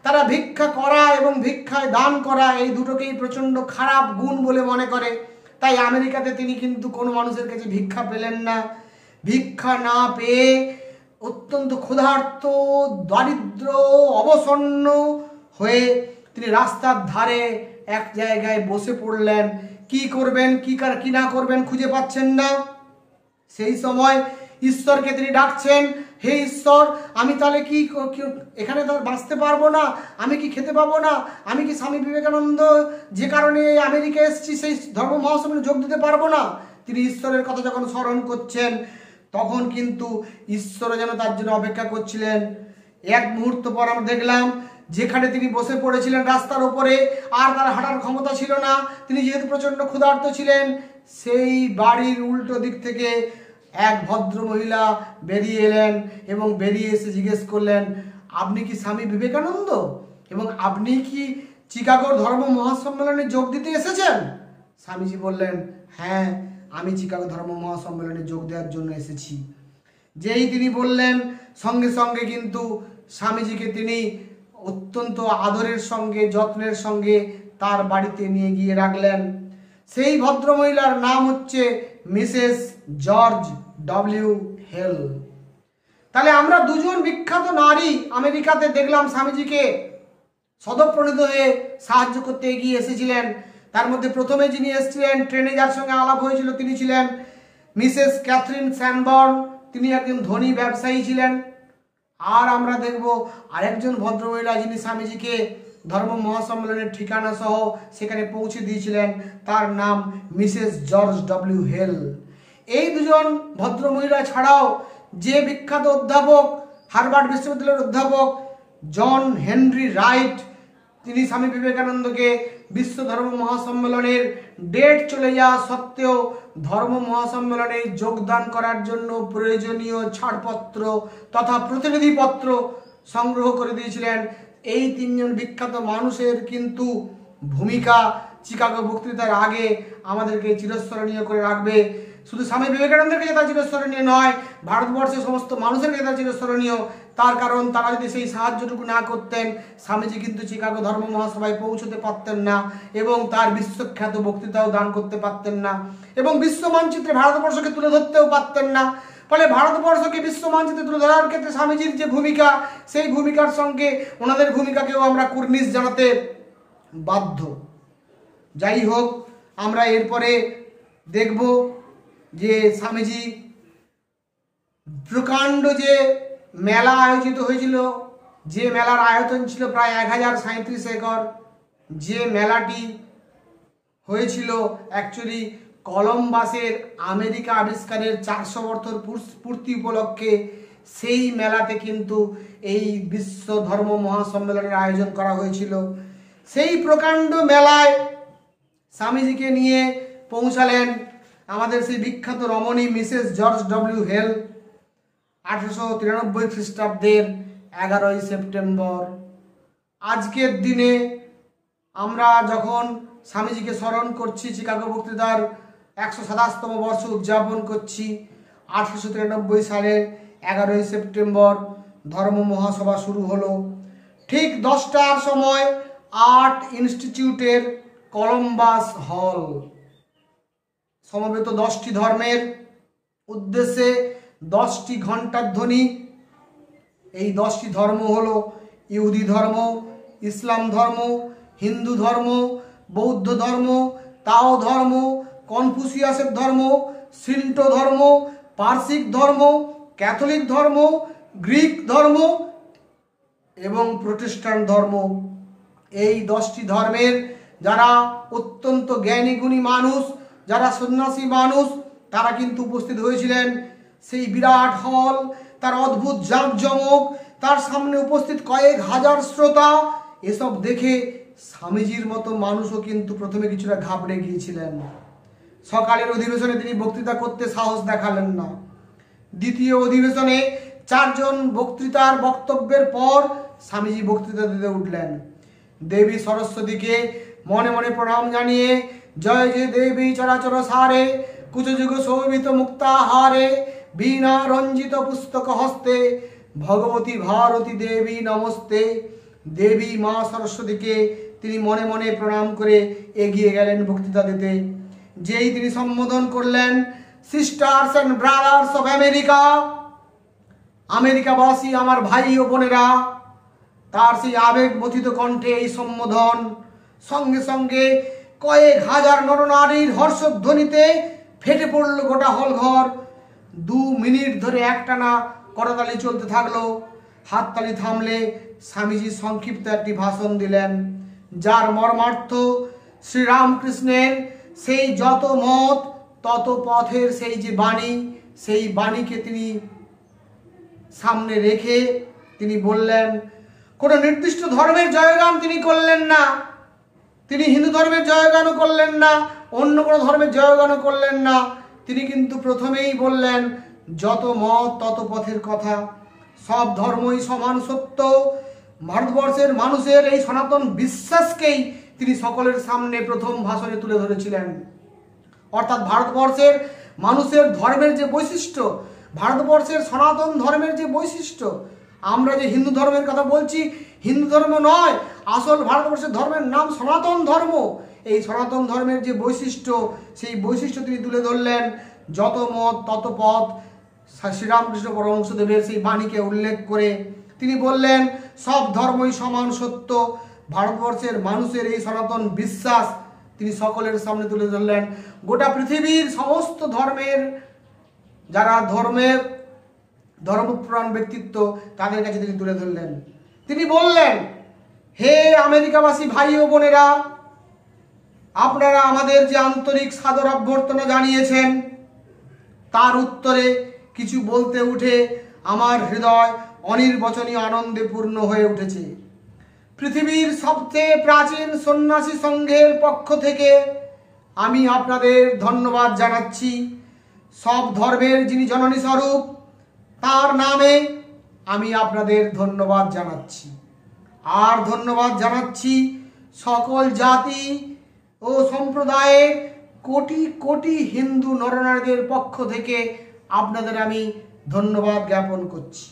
তারা ভিক্ষা করা এবং ভিক্ষায় দান করা এই দুটোকেই প্রচণ্ড খারাপ গুণ বলে মনে করে। তাই আমেরিকাতে তিনি কিন্তু কোনো মানুষের কাছে ভিক্ষা পেলেন না। ভিক্ষা না পেয়ে অত্যন্ত ক্ষুধার্ত, দারিদ্র, অবসন্ন হয়ে তিনি রাস্তার ধারে এক জায়গায় বসে পড়লেন। কি করবেন, কি না করবেন খুঁজে পাচ্ছেন না। সেই সময় ঈশ্বরকে তিনি ডাকছেন, হে ঈশ্বর, আমি তাহলে কি এখানে তো বাঁচতে পারবো না, আমি কি খেতে পাবো না, আমি কি স্বামী বিবেকানন্দ যে কারণে আমেরিকা এসেছি সেই ধর্ম মহাসম্মেলনে যোগ দিতে পারবো না? তিনি ঈশ্বরের কথা যখন স্মরণ করছেন তখন কিন্তু ঈশ্বর যেন তার জন্য অপেক্ষা করছিলেন। এক মুহূর্ত পর আমরা দেখলাম যেখানে তিনি বসে পড়েছিলেন রাস্তার উপরে, আর তার হাঁটার ক্ষমতা ছিল না, তিনি যেহেতু প্রচণ্ড ক্ষুধার্ত ছিলেন, সেই বাড়ির উল্টো দিক থেকে এক ভদ্র মহিলা বেরিয়ে এলেন এবং বেরিয়ে এসে জিজ্ঞেস করলেন, আপনি কি স্বামী বিবেকানন্দ এবং আপনি কি চিকাগোর ধর্ম মহাসম্মেলনে যোগ দিতে এসেছেন? স্বামীজি বললেন, হ্যাঁ, আমি চিকাগো ধর্ম মহাসম্মেলনে যোগ দেওয়ার জন্য এসেছি। যেই তিনি বললেন সঙ্গে সঙ্গে কিন্তু স্বামীজিকে তিনি অত্যন্ত আদরের সঙ্গে যত্নের সঙ্গে তার বাড়িতে নিয়ে গিয়ে রাখলেন। সেই ভদ্রমহিলার নাম হচ্ছে মিসেস জর্জ ডব্লিউ হেল। তাহলে আমরা দুজন বিখ্যাত নারী আমেরিকাতে দেখলাম স্বামীজিকে সদপ্রণীত হয়ে সাহায্য করতে এগিয়ে এসেছিলেন। তার মধ্যে প্রথমে যিনি এসেছিলেন, ট্রেনে যার সঙ্গে আলাপ হয়েছিল, তিনি ছিলেন মিসেস ক্যাথরিন স্যানবর্ন। তিনি একজন ধনী ব্যবসায়ী ছিলেন। আর আমরা দেখব আরেকজন ভদ্রমহিলা যিনি স্বামীজিকে ধর্ম মহাসম্মেলনের ঠিকানা সহ সেখানে পৌঁছে দিয়েছিলেন, তার নাম মিসেস জর্জ ডব্লিউ হেল। এই দুজন ভদ্রমহিলা ছাড়াও যে বিখ্যাত অধ্যাপক, হার্ভার্ড বিশ্ববিদ্যালয়ের অধ্যাপক জন হেনরি রাইট, তিনি স্বামী বিবেকানন্দকে বিশ্ব ধর্ম মহাসম্মেলনের ডেট চলে যাওয়া সত্ত্বেও ধর্ম মহাসম্মেলনে যোগদান করার জন্য প্রয়োজনীয় ছাড়পত্র তথা প্রতিনিধিপত্র সংগ্রহ করে দিয়েছিলেন। এই তিনজন বিখ্যাত মানুষের কিন্তু ভূমিকা চিকাগো বক্তৃতার আগে আমাদেরকে চিরস্মরণীয় করে রাখবে। শুধু স্বামী বিবেকানন্দের কাছে তার চিরস্মরণীয় নয়, ভারতবর্ষের সমস্ত মানুষের কাছে তার চিরস্মরণীয়। তার কারণ তারা যদি সেই সাহায্যটুকু না করতেন, স্বামীজি কিন্তু চিকাগো ধর্ম মহাসভায় পৌঁছতে পারতেন না এবং তার বিশ্বখ্যাত বক্তৃতাও দান করতে পারতেন না এবং বিশ্ব মানচিত্রে ভারতবর্ষকে তুলে ধরতেও পারতেন না। ফলে ভারতবর্ষকে বিশ্ব মানচিত্রে তুলে ধরার ক্ষেত্রে স্বামীজির যে ভূমিকা, সেই ভূমিকার সঙ্গে ওনাদের ভূমিকাকেও আমরা কুর্নিশ জানাতে বাধ্য। যাই হোক, আমরা এরপরে দেখব যে স্বামীজি প্রকাণ্ড যে মেলা আয়োজিত হয়েছিল, যে মেলার আয়তন ছিল প্রায় 1037 একর, যে মেলাটি হয়েছিল অ্যাকচুয়ালি কলম্বাসের আমেরিকা আবিষ্কারের 400 বছর পূর্তি উপলক্ষে, সেই মেলাতে কিন্তু এই বিশ্ব ধর্ম মহাসম্মেলনের আয়োজন করা হয়েছিল। সেই প্রকাণ্ড মেলায় স্বামীজিকে নিয়ে পৌঁছালেন আমাদের সেই বিখ্যাত রমণী মিসেস জর্জ ডব্লিউ হেল 1893 খ্রিস্টাব্দের 11ই সেপ্টেম্বর। আজকের দিনে আমরা যখন স্বামীজিকে স্মরণ করছি, চিকাগো বক্তৃতার 127তম বর্ষ উদযাপন করছি, 1893 সালের 11ই সেপ্টেম্বর ধর্ম মহাসভা শুরু হলো। ঠিক 10টার সময় আর্ট ইনস্টিটিউটের কলম্বাস হল সমবেত 10টি ধর্মের উদ্দেশ্যে 10টি ঘণ্টার ধ্বনি। এই 10টি ধর্ম হলো ইহুদি ধর্ম, ইসলাম ধর্ম, হিন্দু ধর্ম, বৌদ্ধ ধর্ম, তাও ধর্ম, কনফুসিয়াসের ধর্ম, শিন্টো ধর্ম, পারসিক ধর্ম, ক্যাথলিক ধর্ম, গ্রিক ধর্ম এবং প্রোটেস্ট্যান্ট ধর্ম। এই 10টি ধর্মের যারা অত্যন্ত জ্ঞানী গুণী মানুষ, যারা সন্ন্যাসী মানুষ, তারা কিন্তু উপস্থিত হয়েছিলেন। সেই বিরাট হল, তার অদ্ভুত জাঁকজমক, তার সামনে উপস্থিত কয়েক হাজার শ্রোতা, এসব দেখে স্বামীজির মতো মানুষও কিন্তু প্রথমে কিছুটা ঘাবড়ে গিয়েছিলেন। সকালের অধিবেশনে তিনি বক্তৃতা করতে সাহস দেখালেন না। দ্বিতীয় অধিবেশনে 4 জন বক্তৃতার বক্তব্যের পর স্বামীজি বক্তৃতা দিতে উঠলেন। দেবী সরস্বতীকে মনে মনে প্রণাম জানিয়ে, জয় জয় দেবী চরাচর সারে, কুচযুগ শোভিত মুক্তাহারে, বীণা রঞ্জিত পুস্তক হস্তে, ভগবতী ভারতী দেবী নমস্তে, দেবী মা সরস্বতীকে তিনি মনে মনে প্রণাম করে এগিয়ে গেলেন বক্তৃতা দিতে। যেই তিনি সম্বোধন করলেন, sisters and brothers of America, আমেরিকাবাসী আমার ভাই ও বোনেরা, তার সেই আবেগমথিত কণ্ঠে এই সম্বোধন, সঙ্গে সঙ্গে কয়েক হাজার নরনারীর হর্ষধ্বনিতে ফেটে পড়ল গোটা হলঘর। 2 মিনিট ধরে একটানা করতালি চলতে থাকলো। হাততালি থামলে স্বামীজি সংক্ষিপ্ত একটি ভাষণ দিলেন, যার মর্মার্থ শ্রীরামকৃষ্ণের সেই যত মত তত পথের সেই যে বাণী, সেই বাণীকে তিনি সামনে রেখে তিনি বললেন, কোনো নির্দিষ্ট ধর্মের জয়গান তিনি করলেন না, তিনি হিন্দু ধর্মের জয়গানও করলেন না, অন্য কোনো ধর্মের জয়গানও করলেন না। তিনি কিন্তু প্রথমেই বললেন যত মত তত পথের কথা, সব ধর্মই সমান সত্য। ভারতবর্ষের মানুষের এই সনাতন বিশ্বাসকেই তিনি সকলের সামনে প্রথম ভাষণে তুলে ধরেছিলেন। অর্থাৎ ভারতবর্ষের মানুষের ধর্মের যে বৈশিষ্ট্য, ভারতবর্ষের সনাতন ধর্মের যে বৈশিষ্ট্য, আমরা যে হিন্দু ধর্মের কথা বলছি, হিন্দু ধর্ম নয়, আসল ভারতবর্ষের ধর্মের নাম সনাতন ধর্ম। এই সনাতন ধর্মের যে বৈশিষ্ট্য, সেই বৈশিষ্ট্য তিনি তুলে ধরলেন। যত মত তত পথ, শ্রীরামকৃষ্ণ পরমহংসদেবের সেই বাণীকে উল্লেখ করে তিনি বললেন সব ধর্মই সমান সত্য। ভারতবর্ষের মানুষের এই সনাতন বিশ্বাস তিনি সকলের সামনে তুলে ধরলেন। গোটা পৃথিবীর সমস্ত ধর্মের যারা ধর্মপ্রাণ ব্যক্তিত্ব, তাদের কাছে তিনি তুলে ধরলেন। তিনি বললেন, হে আমেরিকাবাসী ভাই ও বোনেরা, আপনারা আমাদের যে আন্তরিক সাদর অভ্যর্থনা জানিয়েছেন, তার উত্তরে কিছু বলতে উঠে আমার হৃদয় অনির্বচনীয় আনন্দে পূর্ণ হয়ে উঠেছে। পৃথিবীর সবচেয়ে প্রাচীন সন্ন্যাসী সংঘের পক্ষ থেকে আমি আপনাদের ধন্যবাদ জানাচ্ছি। সব ধর্মের যিনি জননী স্বরূপ, তার নামে আমি আপনাদের ধন্যবাদ জানাচ্ছি। আর ধন্যবাদ জানাচ্ছি সকল জাতি ও সম্প্রদায়ের কোটি কোটি হিন্দু নরনারীদের পক্ষ থেকে আপনাদের আমি ধন্যবাদ জ্ঞাপন করছি।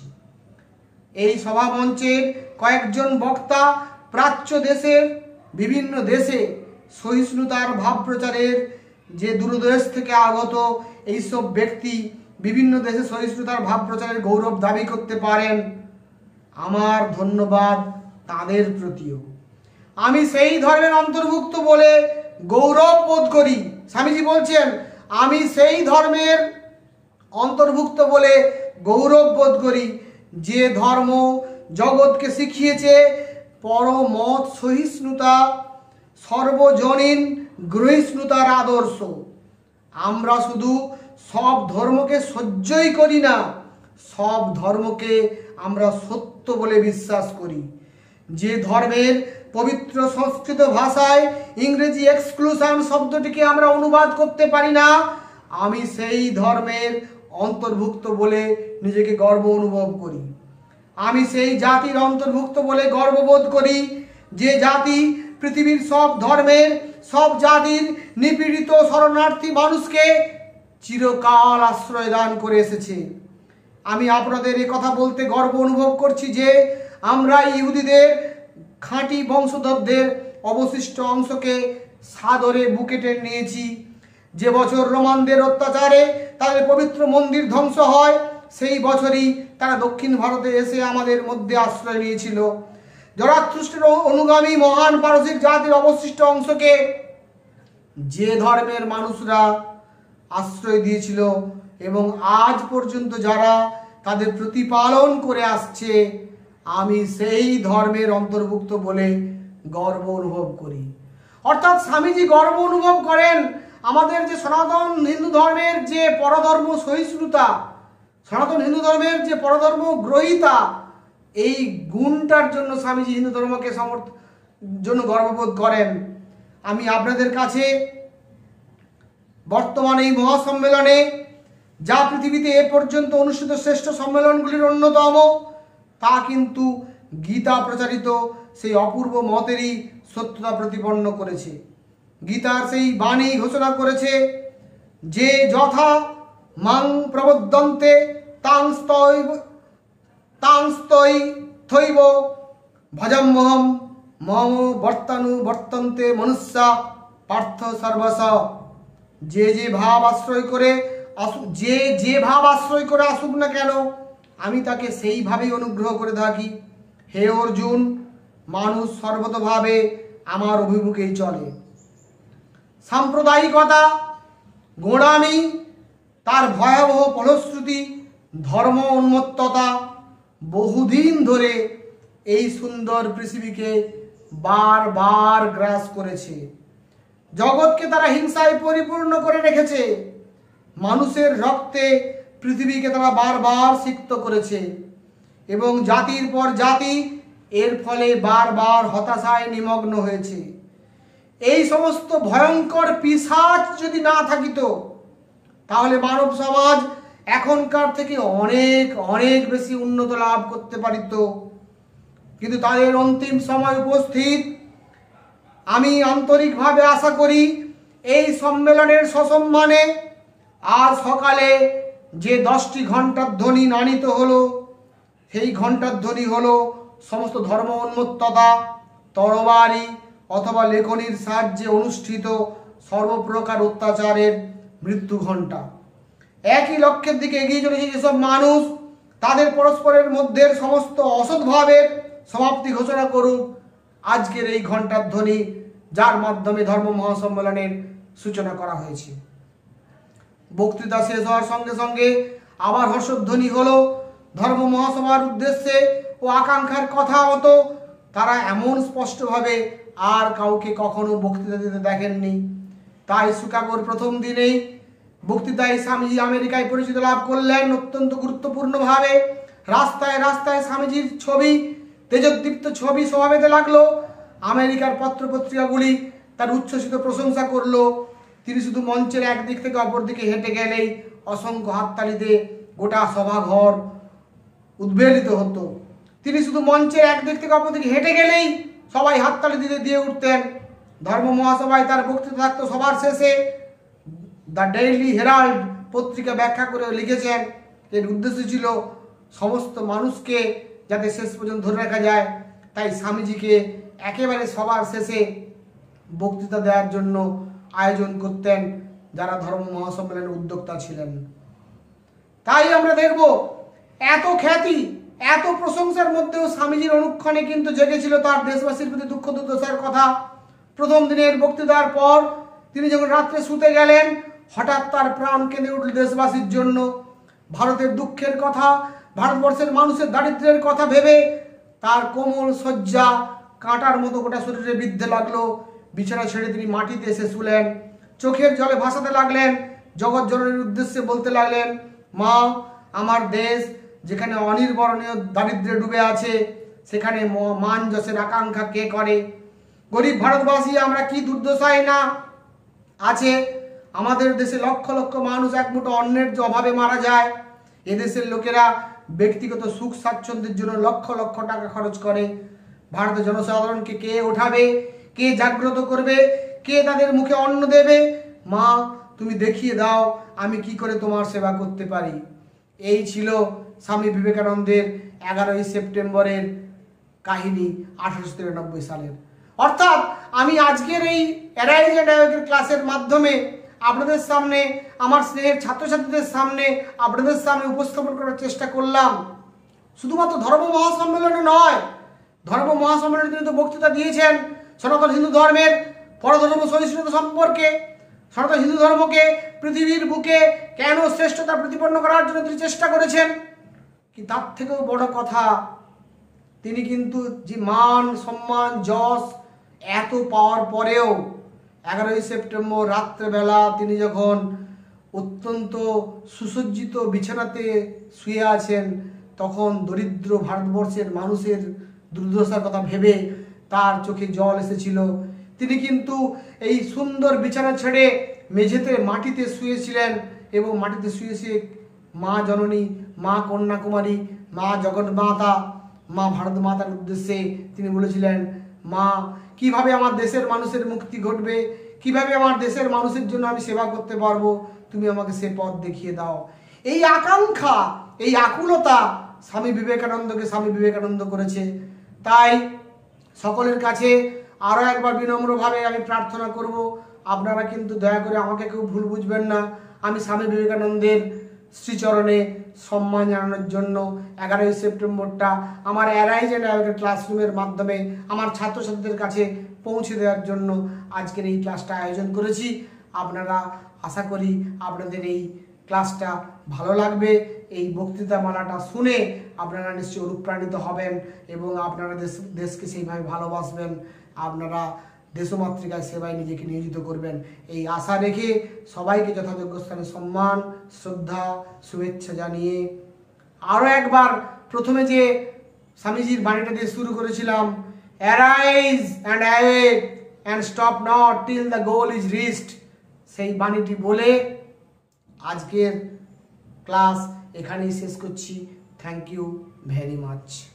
এই সভামঞ্চের কয়েকজন বক্তা প্রাচ্য দেশের বিভিন্ন দেশে সহিষ্ণুতার ভাব প্রচারের যে দূরদেশ থেকে আগত এইসব ব্যক্তি বিভিন্ন দেশে সহিষ্ণুতার ভাব প্রচারের গৌরব দাবি করতে পারেন। আমার ধন্যবাদ তাদের প্রতিও। আমি সেই ধর্মের অন্তর্ভুক্ত বলে গৌরব বোধ করি। স্বামীজি বলছেন, আমি সেই ধর্মের অন্তর্ভুক্ত বলে গৌরব বোধ করি যে ধর্ম জগৎকে শিখিয়েছে পরমত সহিষ্ণুতা, সর্বজনীন গ্রহিষ্ণুতার আদর্শ। আমরা শুধু সব ধর্মকে সহ্যই করি না, সব ধর্মকে আমরা সত্য বলে বিশ্বাস করি। যে ধর্মের পবিত্র সংস্কৃত ভাষায় ইংরেজি এক্সক্লুশন শব্দটিকে আমরা অনুবাদ করতে পারি না, আমি সেই ধর্মের অন্তর্ভুক্ত বলে নিজেকে গর্ব অনুভব করি। আমি সেই জাতির অন্তর্ভুক্ত বলে গর্ববোধ করি যে জাতি পৃথিবীর সব ধর্মের, সব জাতির নিপীড়িত শরণার্থী মানুষকে চিরকাল আশ্রয় দান করে এসেছে। আমি আপনাদের এই কথা বলতে গর্ব অনুভব করছি যে আমরা ইহুদিদের খাঁটি বংশধরদের অবশিষ্ট অংশকে সাদরে বুকে টেনে নিয়েছি। যে বছর রোমানদের অত্যাচারে তাদের পবিত্র মন্দির ধ্বংস হয়, সেই বছরই তারা দক্ষিণ ভারতে এসে আমাদের মধ্যে আশ্রয় নিয়েছিল। জরাথুস্ট্রের অনুগামী মহান পারসিক জাতির অবশিষ্ট অংশকে যে ধর্মের মানুষরা আশ্রয় দিয়েছিল এবং আজ পর্যন্ত যারা তাদের প্রতিপালন করে আসছে, আমি সেই ধর্মের অন্তর্ভুক্ত বলে গর্ব অনুভব করি। অর্থাৎ স্বামীজি গর্ব অনুভব করেন আমাদের যে সনাতন হিন্দু ধর্মের যে পরধর্ম সহিষ্ণুতা, সনাতন হিন্দু ধর্মের যে পরধর্ম গ্রহীতা, এই গুণটার জন্য স্বামীজি হিন্দু ধর্মকে জন্য গর্ববোধ করেন। আমি আপনাদের কাছে বর্তমান এই মহাসম্মেলনে, যা পৃথিবীতে এ পর্যন্ত অনুষ্ঠিত শ্রেষ্ঠ সম্মেলনগুলির অন্যতম, তা কিন্তু গীতা প্রচারিত সেই অপূর্ব মতেরই সত্যতা প্রতিপন্ন করেছে। গীতার সেই বাণী ঘোষণা করেছে যে যথা মাং প্রবদন্তে তাং স্তৈ থৈব ভজম্মহম মম বর্তানু বর্তন্তে মনুষ্যা পার্থ সর্বস। যে যে ভাব আশ্রয় করে আসুক, যে ভাব আশ্রয় করে আসুক না কেন, আমি তাকে সেইভাবেই অনুগ্রহ করে থাকি। হে অর্জুন, মানুষ সর্বতভাবে আমার অভিমুখেই চলে। সাম্প্রদায়িকতা, গোঁড়ামি, তার ভয়াবহ ফলশ্রুতি ধর্ম উন্মত্ততা বহুদিন ধরে এই সুন্দর পৃথিবীকে বারবার গ্রাস করেছে। জগৎকে তারা হিংসায় পরিপূর্ণ করে রেখেছে। মানুষের রক্তে পৃথিবীকে তারা বারবার সিক্ত করেছে এবং জাতির পর জাতি এর ফলে বারবার হতাশায় নিমগ্ন হয়েছে। এই সমস্ত ভয়ঙ্কর পিশাচ যদি না থাকিত, তাহলে মানব সমাজ এখনকার থেকে অনেক অনেক বেশি উন্নত লাভ করতে পারিত। কিন্তু তাদের অন্তিম সময় উপস্থিত। আমি আন্তরিকভাবে আশা করি এই সম্মেলনের সসম্মানে আজ সকালে যে 10টি ঘণ্টার ধ্বনি নানিত হলো, সেই ঘণ্টার ধ্বনি হলো সমস্ত ধর্ম উন্মত্ততা, তরবারি অথবা লেখনির সাহায্যে অনুষ্ঠিত সর্বপ্রকার অত্যাচারের মৃত্যু ঘণ্টা। একই লক্ষ্যের দিকে এগিয়ে চলেছে যেসব মানুষ, তাদের পরস্পরের মধ্যে সমস্ত অসদ্ভাবের সমাপ্তি ঘোষণা করুক আজকের এই ঘণ্টার ধ্বনি, যার মাধ্যমে ধর্ম মহাসম্মেলনের সূচনা করা হয়েছে। বক্তৃতা শেষ হওয়ার সঙ্গে সঙ্গে আবার হর্ষধ্বনি হলো। ধর্ম মহাসভার উদ্দেশ্যে ও আকাঙ্ক্ষার কথা মতো তারা এমন স্পষ্টভাবে আর কাউকে কখনো বক্তৃতা দিতে দেখেননি। তাই শিকাগোর প্রথম দিনেই বক্তৃতায় স্বামীজি আমেরিকায় পরিচিত লাভ করলেন অত্যন্ত গুরুত্বপূর্ণভাবে। রাস্তায় রাস্তায় স্বামীজির ছবি, তেজোদ্দীপ্ত ছবি শোভা পেতে লাগলো। আমেরিকার পত্রপত্রিকাগুলি তার উচ্ছ্বসিত প্রশংসা করলো। তিনি শুধু মঞ্চের একদিক থেকে অপর দিকে হেঁটে গেলেই অসংখ্য হাততালিতে গোটা সভাঘর উদ্বেলিত হতো। তিনি শুধু মঞ্চের একদিক থেকে অপর দিকে হেঁটে গেলেই সবাই হাততালি দিতে দিয়ে উঠতেন। ধর্ম মহাসভায় তার বক্তৃতা থাকতো সবার শেষে। দ্য ডেইলি হেরাল্ড পত্রিকা ব্যাখ্যা করে লিখেছেন, এর উদ্দেশ্য ছিল সমস্ত মানুষকে যাতে শেষ পর্যন্ত ধরে রাখা যায়। তাই স্বামীজিকে একেবারে সবার শেষে বক্তৃতা দেওয়ার জন্য আয়োজন করতেন যারা ধর্ম মহাসম্মেলনের উদ্যোক্তা ছিলেন। তাই আমরা দেখব এত খ্যাতি, এত প্রশংসার মধ্যেও স্বামীজির অনুক্ষণে কিন্তু জেগেছিল তার দেশবাসীর প্রতি দুঃখ দুর্দশার কথা। প্রথম দিনের বক্তৃতার পর তিনি যখন রাত্রে শুতে গেলেন, হঠাৎ তার প্রাণ কেঁদে উঠল দেশবাসীর জন্য। ভারতের দুঃখের কথা, ভারতবর্ষের মানুষের দারিদ্র্যের কথা ভেবে তার কোমল শয্যা কাঁটার মতো গোটা শরীরে বিঁধতে লাগলো। বিছানা ছেড়ে তিনি মাটিতে এসে শুলেন, চোখের জলে ভাসাতে লাগলেন, জগৎ জননীর উদ্দেশ্যে বলতে লাগলেন, মা, আমার দেশ যেখানে অনির্বরণীয় দারিদ্র্যে ডুবে আছে, সেখানে মান যশের আকাঙ্ক্ষা কে করে? গরিব ভারতবাসী আমরা কি দুর্দশায় না আছে। আমাদের দেশে লক্ষ লক্ষ মানুষ একমুঠো অন্নের অভাবে মারা যায়। এদেশের লোকেরা ব্যক্তিগত সুখ স্বাচ্ছন্দ্যের জন্য লক্ষ লক্ষ টাকা খরচ করে। ভারতের জনসাধারণকে কে ওঠাবে, কে জাগ্রত করবে, কে তাদের মুখে অন্ন দেবে? মা, তুমি দেখিয়ে দাও আমি কি করে তোমার সেবা করতে পারি। এই ছিল স্বামী বিবেকানন্দের 11ই সেপ্টেম্বরের কাহিনী 1893 সালের। অর্থাৎ আমি আজকের এই অ্যারাইজ অ্যান্ড অ্যাওয়েকের ক্লাসের মাধ্যমে আপনাদের সামনে, আমার স্নেহের ছাত্রছাত্রীদের সামনে, আপনাদের সামনে উপস্থাপন করার চেষ্টা করলাম শুধুমাত্র ধর্ম মহাসম্মেলনে নয়। ধর্ম মহাসম্মেলনে তিনি তো বক্তৃতা দিয়েছেন সনাতন হিন্দু ধর্মের পরধর্ম সহিষ্ণুতা সম্পর্কে, সনাতন হিন্দু ধর্মকে পৃথিবীর বুকে কেন শ্রেষ্ঠতা প্রতিপন্ন করার জন্য তিনি চেষ্টা করেছেন। কি তার থেকেও বড় কথা, তিনি কিন্তু যে মান সম্মান যশ এত পাওয়ার পরেও 11ই সেপ্টেম্বর রাত্রেবেলা তিনি যখন অত্যন্ত সুসজ্জিত বিছানাতে শুয়ে আছেন, তখন দরিদ্র ভারতবর্ষের মানুষের দুর্দশার কথা ভেবে তার চোখে জল এসেছিল। তিনি কিন্তু এই সুন্দর বিছানা ছেড়ে মেঝেতে মাটিতে শুয়েছিলেন এবং মাটিতে শুয়ে শুয়ে মা জননী, মা কন্যাকুমারী, মা জগন্মাতা, মা ভারত মাতার উদ্দেশ্যে তিনি বলেছিলেন, মা, কিভাবে আমার দেশের মানুষের মুক্তি ঘটবে, কিভাবে আমার দেশের মানুষের জন্য আমি সেবা করতে পারবো, তুমি আমাকে সে পথ দেখিয়ে দাও। এই আকাঙ্ক্ষা, এই আকুলতা স্বামী বিবেকানন্দকে স্বামী বিবেকানন্দ করেছে। তাই সকলের কাছে আরও একবার বিনম্রভাবে আমি প্রার্থনা করব, আপনারা কিন্তু দয়া করে আমাকে কেউ ভুল বুঝবেন না। আমি স্বামী বিবেকানন্দের শ্রীচরণে সম্মান জানানোর জন্য 11ই সেপ্টেম্বরটা আমার অ্যারাইজ অ্যান্ড অ্যাওয়েকেন ক্লাসরুমের মাধ্যমে আমার ছাত্রছাত্রীদের কাছে পৌঁছে দেওয়ার জন্য আজকের এই ক্লাসটা আয়োজন করেছি। আপনারা আশা করি আপনাদের এই ক্লাসটা ভালো লাগবে। এই বক্তৃতামালাটা শুনে আপনারা নিশ্চয়ই অনুপ্রাণিত হবেন এবং আপনারা দেশকে সেইভাবে ভালোবাসবেন, আপনারা দেশমাতৃকায় সেবায় নিজেকে নিয়োজিত করবেন। এই আশা রেখে সবাইকে যথাযোগ্য স্থানে সম্মান, শ্রদ্ধা, শুভেচ্ছা জানিয়ে আরও একবার প্রথমে যে স্বামীজির বাণীটা দিয়ে শুরু করেছিলাম, arise and awake and stop not till the goal is reached, সেই বাণীটি বলে আজকের ক্লাস এখানেই শেষ করছি। Thank you very much.